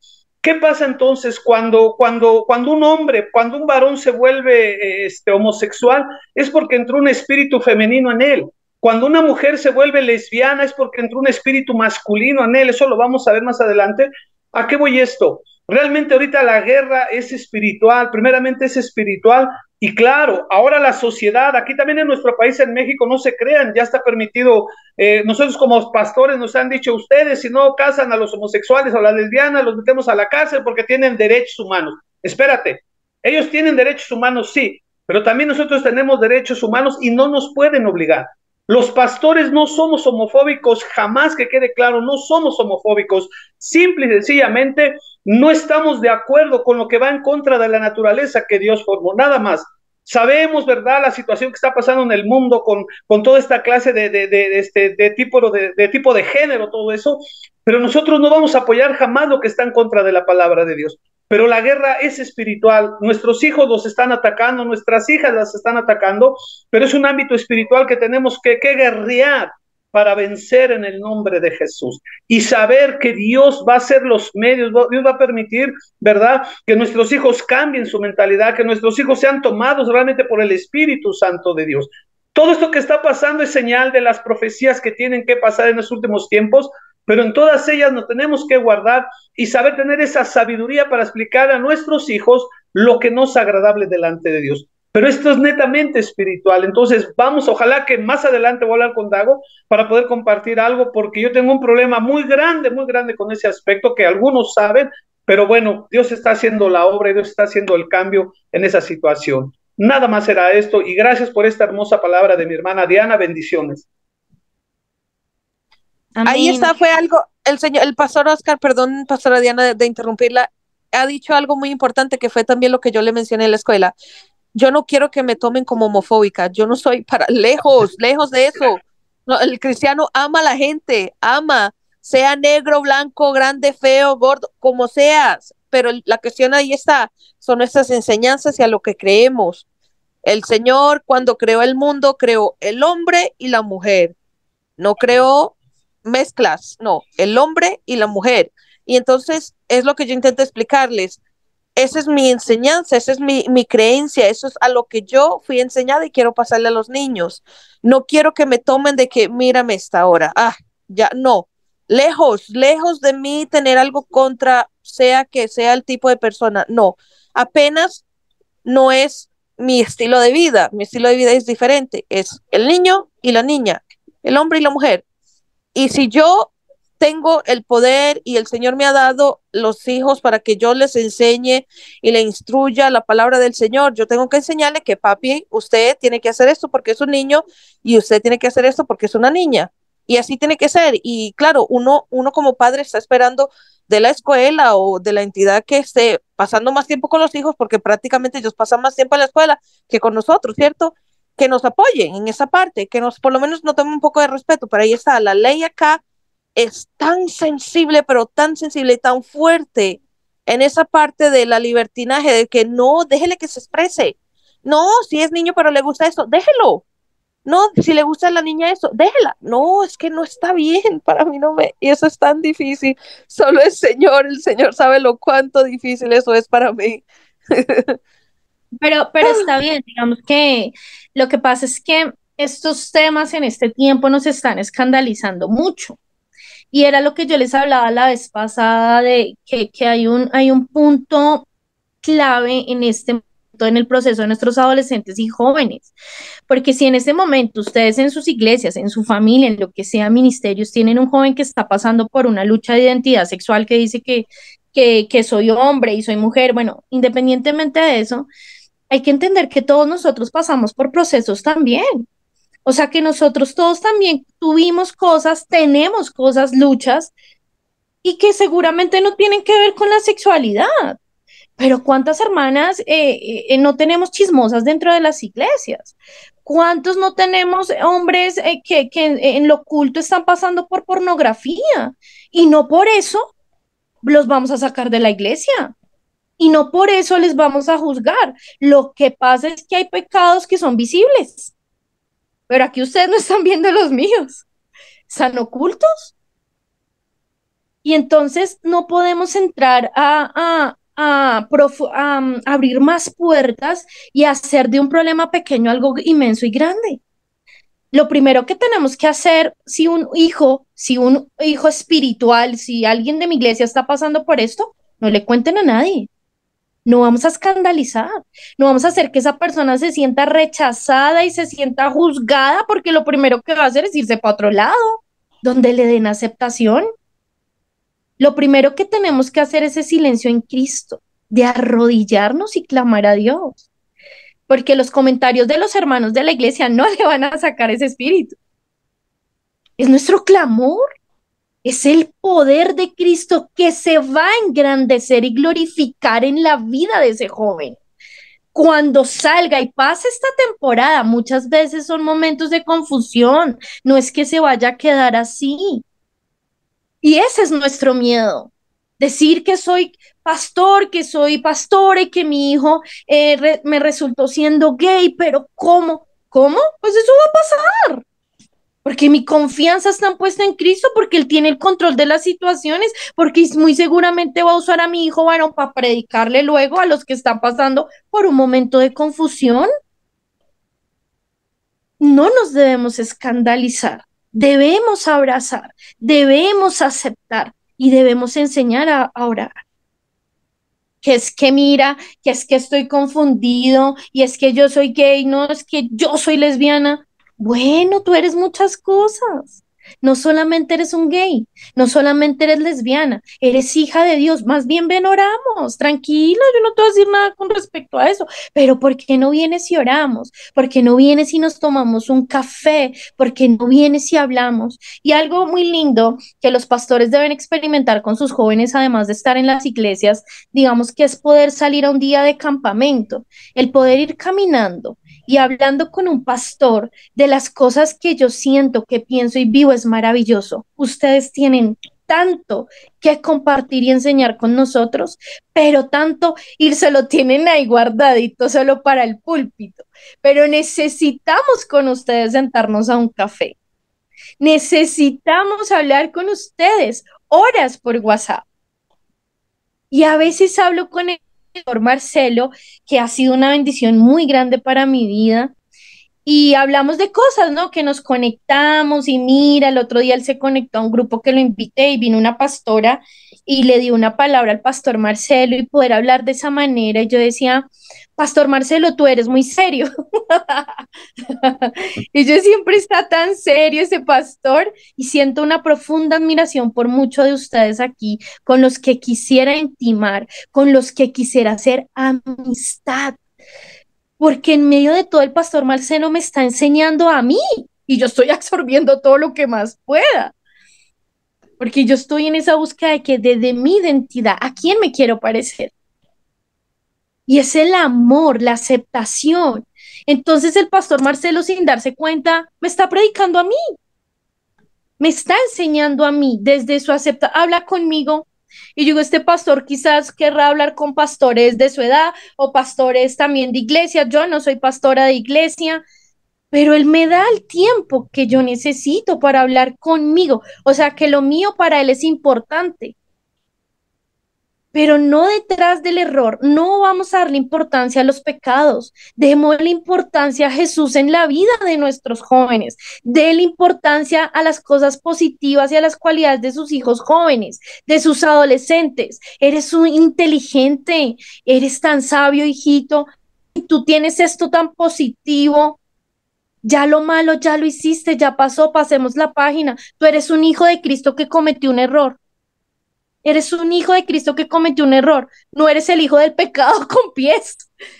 ¿Qué pasa entonces cuando un hombre, cuando un varón se vuelve homosexual? Es porque entró un espíritu femenino en él. Cuando una mujer se vuelve lesbiana es porque entró un espíritu masculino en él. Eso lo vamos a ver más adelante. ¿A qué voy esto? Realmente ahorita la guerra es espiritual, primeramente es espiritual. Y claro, ahora la sociedad, aquí también en nuestro país, en México, no se crean, ya está permitido. Nosotros como pastores nos han dicho, ustedes si no casan a los homosexuales o a las lesbianas, los metemos a la cárcel porque tienen derechos humanos. Espérate, ellos tienen derechos humanos, sí, pero también nosotros tenemos derechos humanos y no nos pueden obligar. Los pastores no somos homofóbicos, jamás, que quede claro, no somos homofóbicos. Simple y sencillamente no estamos de acuerdo con lo que va en contra de la naturaleza que Dios formó, nada más. Sabemos, ¿verdad?, la situación que está pasando en el mundo con toda esta clase de tipo de género, todo eso, pero nosotros no vamos a apoyar jamás lo que está en contra de la palabra de Dios. Pero la guerra es espiritual, nuestros hijos los están atacando, nuestras hijas las están atacando, pero es un ámbito espiritual que tenemos que guerrear para vencer en el nombre de Jesús y saber que Dios va a ser los medios, Dios va a permitir, ¿verdad?, que nuestros hijos cambien su mentalidad, que nuestros hijos sean tomados realmente por el Espíritu Santo de Dios. Todo esto que está pasando es señal de las profecías que tienen que pasar en los últimos tiempos, pero en todas ellas nos tenemos que guardar y saber tener esa sabiduría para explicar a nuestros hijos lo que no es agradable delante de Dios. Pero esto es netamente espiritual. Entonces vamos, ojalá que más adelante voy a hablar con Dago para poder compartir algo, porque yo tengo un problema muy grande con ese aspecto que algunos saben, pero bueno, Dios está haciendo la obra y Dios está haciendo el cambio en esa situación. Nada más será esto, y gracias por esta hermosa palabra de mi hermana Diana. Bendiciones. Amén. Ahí está, fue algo, el pastor Oscar, perdón, pastora Diana, de interrumpirla, ha dicho algo muy importante que fue también lo que yo le mencioné en la escuela. Yo no quiero que me tomen como homofóbica, yo no soy lejos de eso. No, el cristiano ama a la gente, ama, sea negro, blanco, grande, feo, gordo, como seas, pero la cuestión ahí está, son nuestras enseñanzas y a lo que creemos. El Señor, cuando creó el mundo, creó el hombre y la mujer, no creó mezclas, no, el hombre y la mujer. Y entonces es lo que yo intento explicarles. Esa es mi enseñanza, esa es mi creencia, eso es a lo que yo fui enseñada y quiero pasarle a los niños. No quiero que me tomen de que mírame esta hora. Ya no. Lejos de mí tener algo contra, sea que sea el tipo de persona. No, apenas no es mi estilo de vida. Mi estilo de vida es diferente. Es el niño y la niña, el hombre y la mujer. Y si yo tengo el poder y el Señor me ha dado los hijos para que yo les enseñe y le instruya la palabra del Señor, yo tengo que enseñarle que papi, usted tiene que hacer esto porque es un niño y usted tiene que hacer esto porque es una niña. Y así tiene que ser. Y claro, uno como padre está esperando de la escuela o de la entidad que esté pasando más tiempo con los hijos, porque prácticamente ellos pasan más tiempo en la escuela que con nosotros, ¿cierto? Que nos apoyen en esa parte, que nos, por lo menos nos tomen un poco de respeto. Pero ahí está, la ley acá es tan sensible, pero tan sensible y tan fuerte en esa parte de la libertinaje, de que no, déjele que se exprese. No, si es niño pero le gusta eso, déjelo. No, si le gusta a la niña eso, déjela. No, es que no está bien, para mí no me, y eso es tan difícil. Solo el Señor sabe lo cuánto difícil eso es para mí. Pero está bien, digamos que lo que pasa es que estos temas en este tiempo nos están escandalizando mucho. Y era lo que yo les hablaba la vez pasada de que hay un punto clave en este momento, en el proceso de nuestros adolescentes y jóvenes. Porque si en este momento ustedes en sus iglesias, en su familia, en lo que sea ministerios, tienen un joven que está pasando por una lucha de identidad sexual que dice que soy hombre y soy mujer, bueno, independientemente de eso, hay que entender que todos nosotros pasamos por procesos también. O sea que nosotros todos también tuvimos cosas, tenemos cosas, luchas, y que seguramente no tienen que ver con la sexualidad. Pero ¿cuántas hermanas no tenemos chismosas dentro de las iglesias? ¿Cuántos no tenemos hombres que en lo oculto están pasando por pornografía? Y no por eso los vamos a sacar de la iglesia. Y no por eso les vamos a juzgar. Lo que pasa es que hay pecados que son visibles. Pero aquí ustedes no están viendo los míos. ¿Están ocultos? Y entonces no podemos entrar a abrir más puertas y hacer de un problema pequeño algo inmenso y grande. Lo primero que tenemos que hacer, si un hijo espiritual, si alguien de mi iglesia está pasando por esto, no le cuenten a nadie. No vamos a escandalizar, no vamos a hacer que esa persona se sienta rechazada y se sienta juzgada, porque lo primero que va a hacer es irse para otro lado, donde le den aceptación. Lo primero que tenemos que hacer es ese silencio en Cristo, de arrodillarnos y clamar a Dios, porque los comentarios de los hermanos de la iglesia no le van a sacar ese espíritu. Es nuestro clamor, es el poder de Cristo que se va a engrandecer y glorificar en la vida de ese joven. Cuando salga y pase esta temporada, muchas veces son momentos de confusión, no es que se vaya a quedar así. Y ese es nuestro miedo. Decir que soy pastor, que soy pastora y que mi hijo me resultó siendo gay, pero ¿cómo? ¿Cómo? Pues eso va a pasar. Porque mi confianza está puesta en Cristo, porque Él tiene el control de las situaciones, porque muy seguramente va a usar a mi hijo varón para predicarle luego a los que están pasando por un momento de confusión. No nos debemos escandalizar, debemos abrazar, debemos aceptar y debemos enseñar a orar. Que es que mira, que es que estoy confundido y es que yo soy gay, no, es que yo soy lesbiana. Bueno, tú eres muchas cosas. No solamente eres un gay, no solamente eres lesbiana, eres hija de Dios. Más bien ven, oramos, tranquila, yo no te voy a decir nada con respecto a eso, pero ¿por qué no vienes y oramos? ¿Por qué no vienes y nos tomamos un café? ¿Por qué no vienes y hablamos? Y algo muy lindo que los pastores deben experimentar con sus jóvenes, además de estar en las iglesias, digamos que es poder salir a un día de campamento, el poder ir caminando y hablando con un pastor de las cosas que yo siento, que pienso y vivo es maravilloso. Ustedes tienen tanto que compartir y enseñar con nosotros, pero tanto y se lo tienen ahí guardadito solo para el púlpito. Pero necesitamos con ustedes sentarnos a un café. Necesitamos hablar con ustedes horas por WhatsApp. Y a veces hablo con el doctor Marcelo, que ha sido una bendición muy grande para mi vida. Y hablamos de cosas, ¿no? Que nos conectamos y mira, el otro día él se conectó a un grupo que lo invité y vino una pastora y le dio una palabra al pastor Marcelo y poder hablar de esa manera. Y yo decía, Pastor Marcelo, tú eres muy serio. Y yo siempre está tan serio ese pastor y siento una profunda admiración por muchos de ustedes aquí, con los que quisiera intimar, con los que quisiera hacer amistad, porque en medio de todo el pastor Marcelo me está enseñando a mí y yo estoy absorbiendo todo lo que más pueda, porque yo estoy en esa búsqueda de que desde mi identidad, ¿a quién me quiero parecer? Y es el amor, la aceptación. Entonces el pastor Marcelo, sin darse cuenta, me está predicando a mí, me está enseñando a mí desde su aceptación, habla conmigo. Y yo digo, este pastor quizás querrá hablar con pastores de su edad o pastores también de iglesia. Yo no soy pastora de iglesia, pero él me da el tiempo que yo necesito para hablar conmigo. O sea, que lo mío para él es importante, pero no detrás del error. No vamos a darle importancia a los pecados. Démosle importancia a Jesús en la vida de nuestros jóvenes. Déle importancia a las cosas positivas y a las cualidades de sus hijos jóvenes, de sus adolescentes. Eres un inteligente, eres tan sabio, hijito. Y tú tienes esto tan positivo. Ya lo malo, ya lo hiciste, ya pasó, pasemos la página. Tú eres un hijo de Cristo que cometió un error. Eres un hijo de Cristo que cometió un error. No eres el hijo del pecado con pies.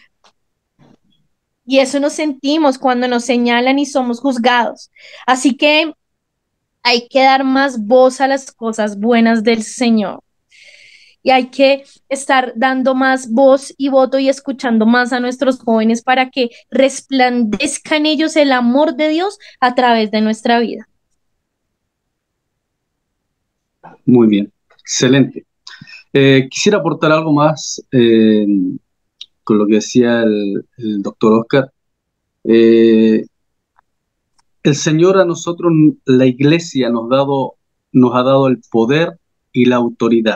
Y eso nos sentimos cuando nos señalan y somos juzgados. Así que hay que dar más voz a las cosas buenas del Señor. Y hay que estar dando más voz y voto y escuchando más a nuestros jóvenes para que resplandezca en ellos el amor de Dios a través de nuestra vida. Muy bien, excelente. Quisiera aportar algo más con lo que decía el doctor Oscar. El Señor a nosotros, la iglesia, nos ha dado el poder y la autoridad.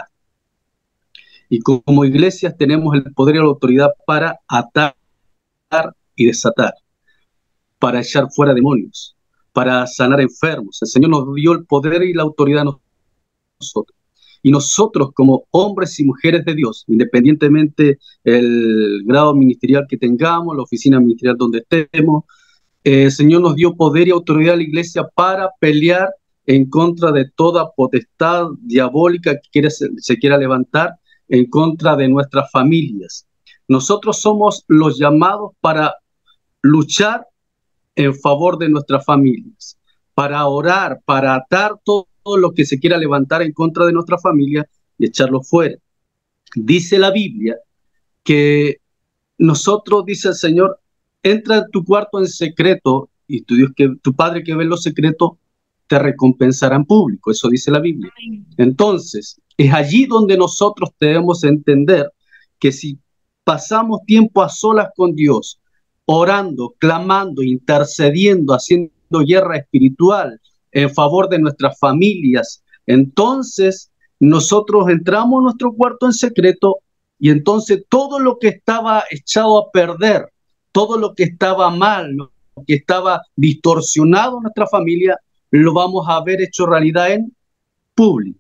Y como iglesias tenemos el poder y la autoridad para atar y desatar, para echar fuera demonios, para sanar enfermos. El Señor nos dio el poder y la autoridad a nosotros. Y nosotros como hombres y mujeres de Dios, independientemente el grado ministerial que tengamos, la oficina ministerial donde estemos, el Señor nos dio poder y autoridad a la iglesia para pelear en contra de toda potestad diabólica que se quiera levantar en contra de nuestras familias. Nosotros somos los llamados para luchar en favor de nuestras familias, para orar, para atar todo lo que se quiera levantar en contra de nuestra familia y echarlo fuera. Dice la Biblia que nosotros, dice el Señor, entra en tu cuarto en secreto y tu Padre que ve en lo secreto te recompensará en público. Eso dice la Biblia. Entonces, es allí donde nosotros debemos entender que si pasamos tiempo a solas con Dios, orando, clamando, intercediendo, haciendo guerra espiritual en favor de nuestras familias, entonces nosotros entramos a nuestro cuarto en secreto y entonces todo lo que estaba echado a perder, todo lo que estaba mal, lo que estaba distorsionado en nuestra familia, lo vamos a ver hecho realidad en público.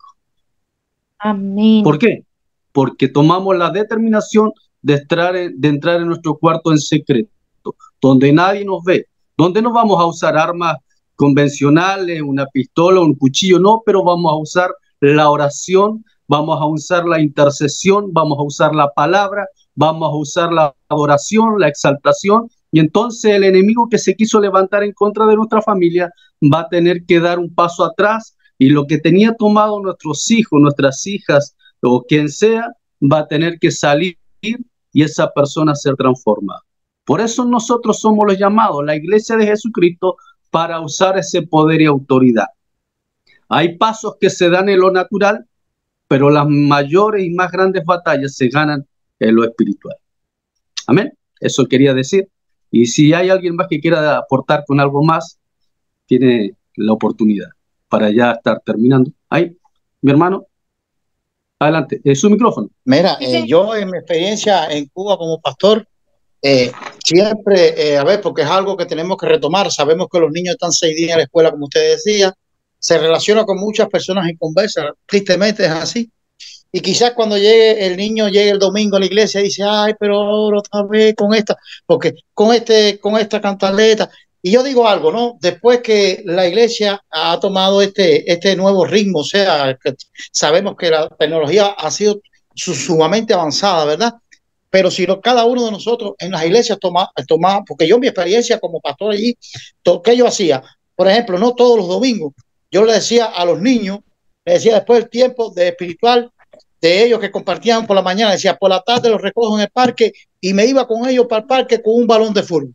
Amén. ¿Por qué? Porque tomamos la determinación de entrar en nuestro cuarto en secreto, donde nadie nos ve, donde no vamos a usar armas convencionales, una pistola, un cuchillo, no, pero vamos a usar la oración, vamos a usar la intercesión, vamos a usar la palabra, vamos a usar la adoración, la exaltación, y entonces el enemigo que se quiso levantar en contra de nuestra familia va a tener que dar un paso atrás, y lo que tenía tomado nuestros hijos, nuestras hijas o quien sea, va a tener que salir y esa persona ser transformada. Por eso nosotros somos los llamados, la iglesia de Jesucristo, para usar ese poder y autoridad. Hay pasos que se dan en lo natural, pero las mayores y más grandes batallas se ganan en lo espiritual. Amén. Eso quería decir. Y si hay alguien más que quiera aportar con algo más, tiene la oportunidad para ya estar terminando. Ahí, mi hermano, adelante, es su micrófono. Mira, yo en mi experiencia en Cuba como pastor, siempre, a ver, porque es algo que tenemos que retomar. Sabemos que los niños están 6 días en la escuela, como usted decía, se relaciona con muchas personas y conversa, tristemente es así. Y quizás cuando llegue el niño, llegue el domingo a la iglesia y dice, ay, pero ahora otra vez con esta, porque con esta cantaleta. Y yo digo algo, ¿no? Después que la iglesia ha tomado este nuevo ritmo, o sea, que sabemos que la tecnología ha sido sumamente avanzada, ¿verdad? Pero si cada uno de nosotros en las iglesias toma, porque yo mi experiencia como pastor allí, ¿qué yo hacía? Por ejemplo, no todos los domingos, yo le decía a los niños, le decía después del tiempo de espiritual de ellos que compartían por la mañana, decía por la tarde los recojo en el parque y me iba con ellos para el parque con un balón de fútbol.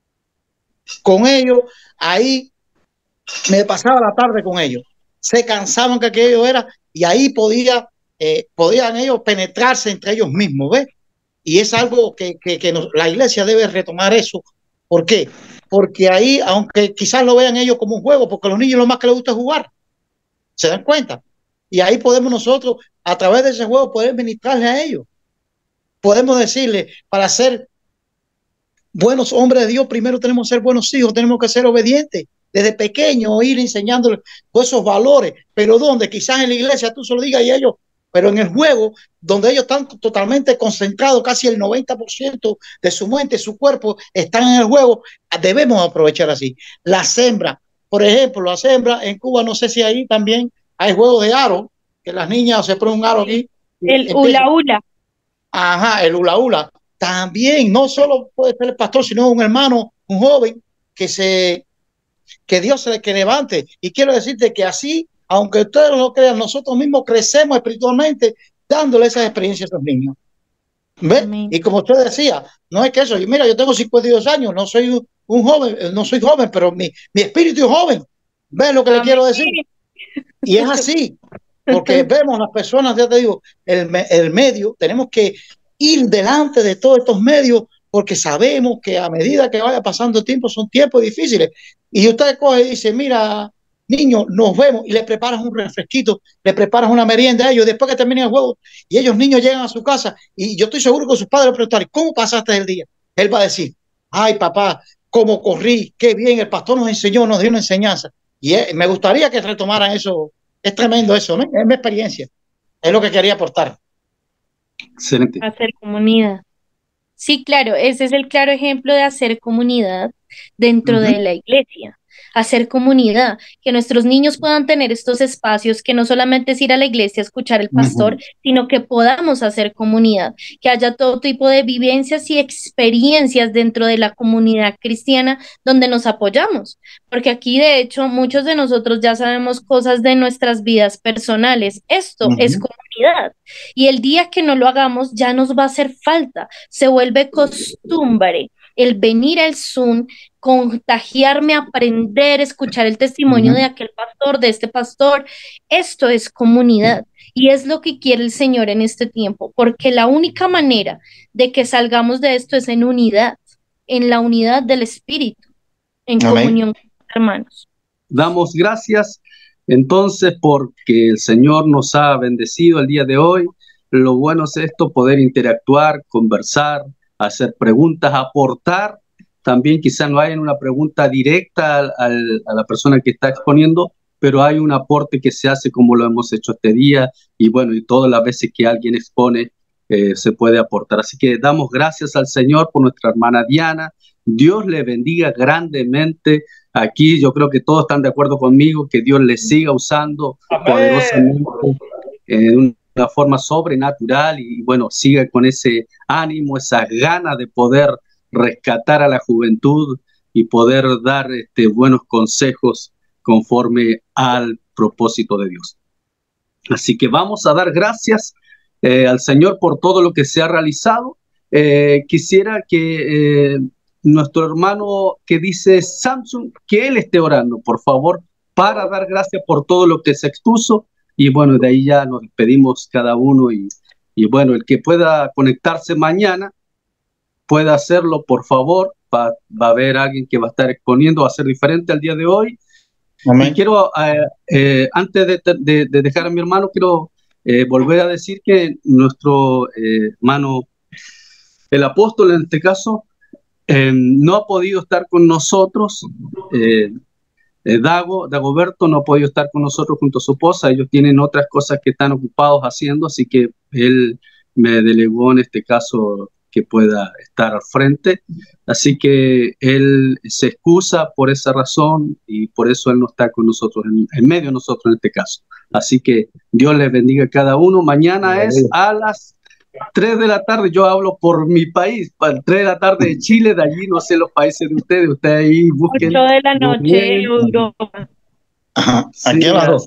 Con ellos, ahí me pasaba la tarde con ellos. Se cansaban que aquello era y ahí podían ellos penetrarse entre ellos mismos, ¿ves? Y es algo que la iglesia debe retomar eso. ¿Por qué? Porque ahí, aunque quizás lo vean ellos como un juego, porque a los niños lo más que les gusta es jugar, ¿se dan cuenta? Y ahí podemos nosotros, a través de ese juego, poder ministrarle a ellos. Podemos decirle, para ser buenos hombres de Dios, primero tenemos que ser buenos hijos, tenemos que ser obedientes. Desde pequeños, ir enseñándoles todos esos valores. Pero donde quizás en la iglesia tú se lo digas y ellos, pero en el juego, donde ellos están totalmente concentrados, casi el 90% de su mente, su cuerpo, están en el juego, debemos aprovechar así. Las hembras, por ejemplo, las hembras en Cuba, no sé si ahí también hay juegos de aro, que las niñas se ponen un aro aquí. El hula hula. Ajá, el hula hula. También, no solo puede ser el pastor, sino un hermano, un joven, que Dios se que levante. Y quiero decirte que así, aunque ustedes no lo crean, nosotros mismos crecemos espiritualmente dándole esas experiencias a los niños. ¿Ves? Y como usted decía, no es que eso, mira, yo tengo 52 años, no soy un joven, no soy joven, pero mi espíritu es joven. ¿Ves lo que le quiero decir? Y es así, porque vemos las personas, ya te digo, el medio, tenemos que ir delante de todos estos medios, porque sabemos que a medida que vaya pasando el tiempo, son tiempos difíciles. Y usted coge y dice, mira, niños, nos vemos, y le preparas un refresquito, le preparas una merienda a ellos, después que terminen el juego, y ellos niños llegan a su casa, y yo estoy seguro que sus padres le preguntan, ¿cómo pasaste el día? Él va a decir, ay papá, cómo corrí, qué bien, el pastor nos enseñó, nos dio una enseñanza. Y me gustaría que retomaran eso. Es tremendo eso, ¿no? Es mi experiencia. Es lo que quería aportar. Excelente. Hacer comunidad. Sí, claro, ese es el claro ejemplo de hacer comunidad dentro de la iglesia. Hacer comunidad, que nuestros niños puedan tener estos espacios, que no solamente es ir a la iglesia a escuchar al pastor, sino que podamos hacer comunidad, que haya todo tipo de vivencias y experiencias dentro de la comunidad cristiana donde nos apoyamos, porque aquí de hecho muchos de nosotros ya sabemos cosas de nuestras vidas personales. Esto es comunidad, y el día que no lo hagamos ya nos va a hacer falta, se vuelve costumbre el venir al Zoom, contagiarme, aprender, escuchar el testimonio de aquel pastor, de este pastor. Esto es comunidad y es lo que quiere el Señor en este tiempo, porque la única manera de que salgamos de esto es en unidad, en la unidad del Espíritu, en comunión con los hermanos. Damos gracias entonces porque el Señor nos ha bendecido el día de hoy. Lo bueno es esto, poder interactuar, conversar, hacer preguntas, aportar. También quizá no hay una pregunta directa a la persona que está exponiendo, pero hay un aporte que se hace como lo hemos hecho este día, y bueno, y todas las veces que alguien expone se puede aportar. Así que damos gracias al Señor por nuestra hermana Diana. Dios le bendiga grandemente. Aquí yo creo que todos están de acuerdo conmigo, que Dios le siga usando poderosamente de una forma sobrenatural, y bueno, siga con ese ánimo, esas ganas de poder rescatar a la juventud y poder dar buenos consejos conforme al propósito de Dios. Así que vamos a dar gracias al Señor por todo lo que se ha realizado. Quisiera que nuestro hermano que dice Samsung, que él esté orando, por favor, para dar gracias por todo lo que se expuso. Y bueno, de ahí ya nos despedimos cada uno, y bueno, el que pueda conectarse mañana, pueda hacerlo, por favor. Va a haber alguien que va a estar exponiendo, va a ser diferente al día de hoy. Amén. Y quiero, antes de dejar a mi hermano, quiero volver a decir que nuestro hermano, el apóstol en este caso, no ha podido estar con nosotros. Dagoberto no ha podido estar con nosotros junto a su esposa. Ellos tienen otras cosas que están ocupados haciendo, así que él me delegó en este caso que pueda estar al frente. Así que él se excusa por esa razón, y por eso él no está con nosotros, en medio de nosotros en este caso. Así que Dios les bendiga a cada uno. Mañana es a las 3 de la tarde, yo hablo por mi país, a las 3 de la tarde de Chile, de allí no sé los países de ustedes, ustedes ahí busquen. 8 de la noche, Europa. Sí, aquí abajo.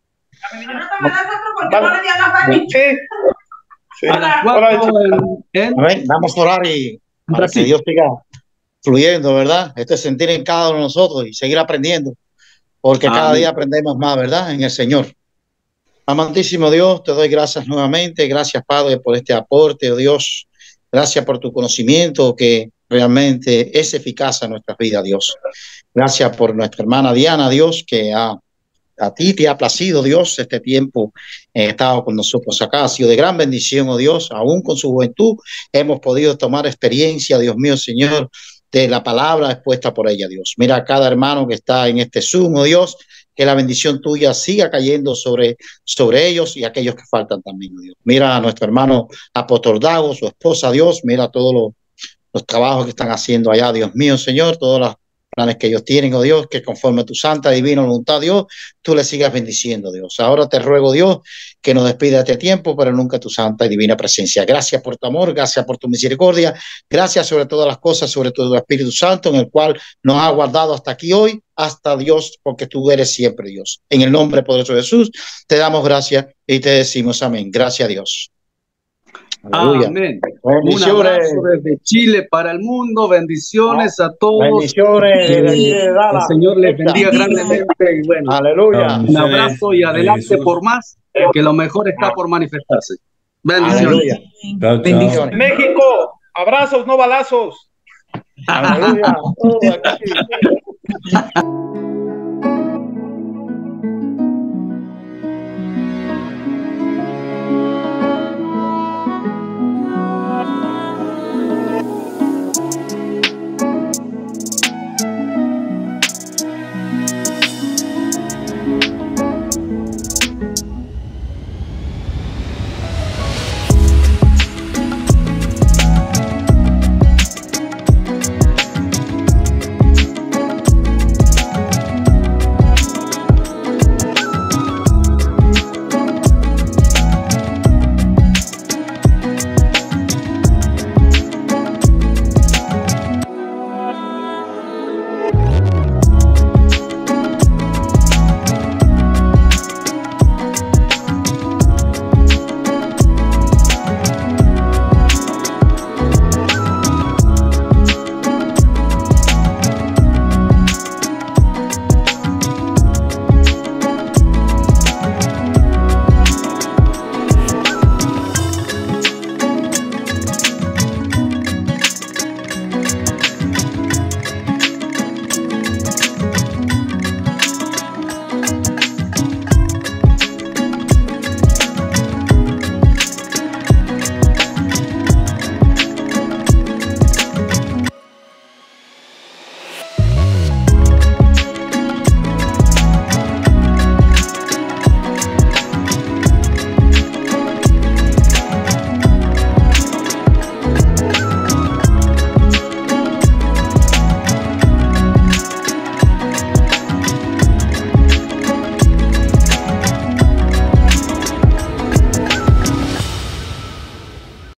A las 4 vamos a orar y para que Dios siga fluyendo, ¿verdad? Este sentir en cada uno de nosotros y seguir aprendiendo, porque cada día aprendemos más, ¿verdad? En el Señor. Amantísimo Dios, te doy gracias nuevamente. Gracias, Padre, por este aporte, oh Dios. Gracias por tu conocimiento que realmente es eficaz en nuestras vidas, Dios. Gracias por nuestra hermana Diana, Dios, que a ti te ha placido, Dios, este tiempo estado con nosotros acá. Ha sido de gran bendición, oh Dios. Aún con su juventud hemos podido tomar experiencia, Dios mío, Señor, de la palabra expuesta por ella, Dios. Mira a cada hermano que está en este Zoom, oh Dios, que la bendición tuya siga cayendo sobre ellos y aquellos que faltan también, oh Dios. Mira a nuestro hermano Apóstol Dago, su esposa, Dios. Mira todos los trabajos que están haciendo allá, Dios mío, Señor, todos los planes que ellos tienen, oh Dios, que conforme a tu santa divina voluntad, Dios, tú les sigas bendiciendo, Dios. Ahora te ruego, Dios, que nos despida de este tiempo, pero nunca tu santa y divina presencia. Gracias por tu amor, gracias por tu misericordia, gracias sobre todas las cosas, sobre todo el Espíritu Santo, en el cual nos ha guardado hasta aquí hoy, hasta Dios, porque tú eres siempre Dios. En el nombre poderoso de Jesús, te damos gracias y te decimos amén. Gracias a Dios. Aleluya. Amén. Un abrazo desde Chile para el mundo. Bendiciones a todos. Bendiciones. El Señor les bendiga grandemente. Y bueno, aleluya. Un abrazo y adelante por más, que lo mejor está por manifestarse. Bendiciones. Bendiciones. México, abrazos, no balazos. Aleluya.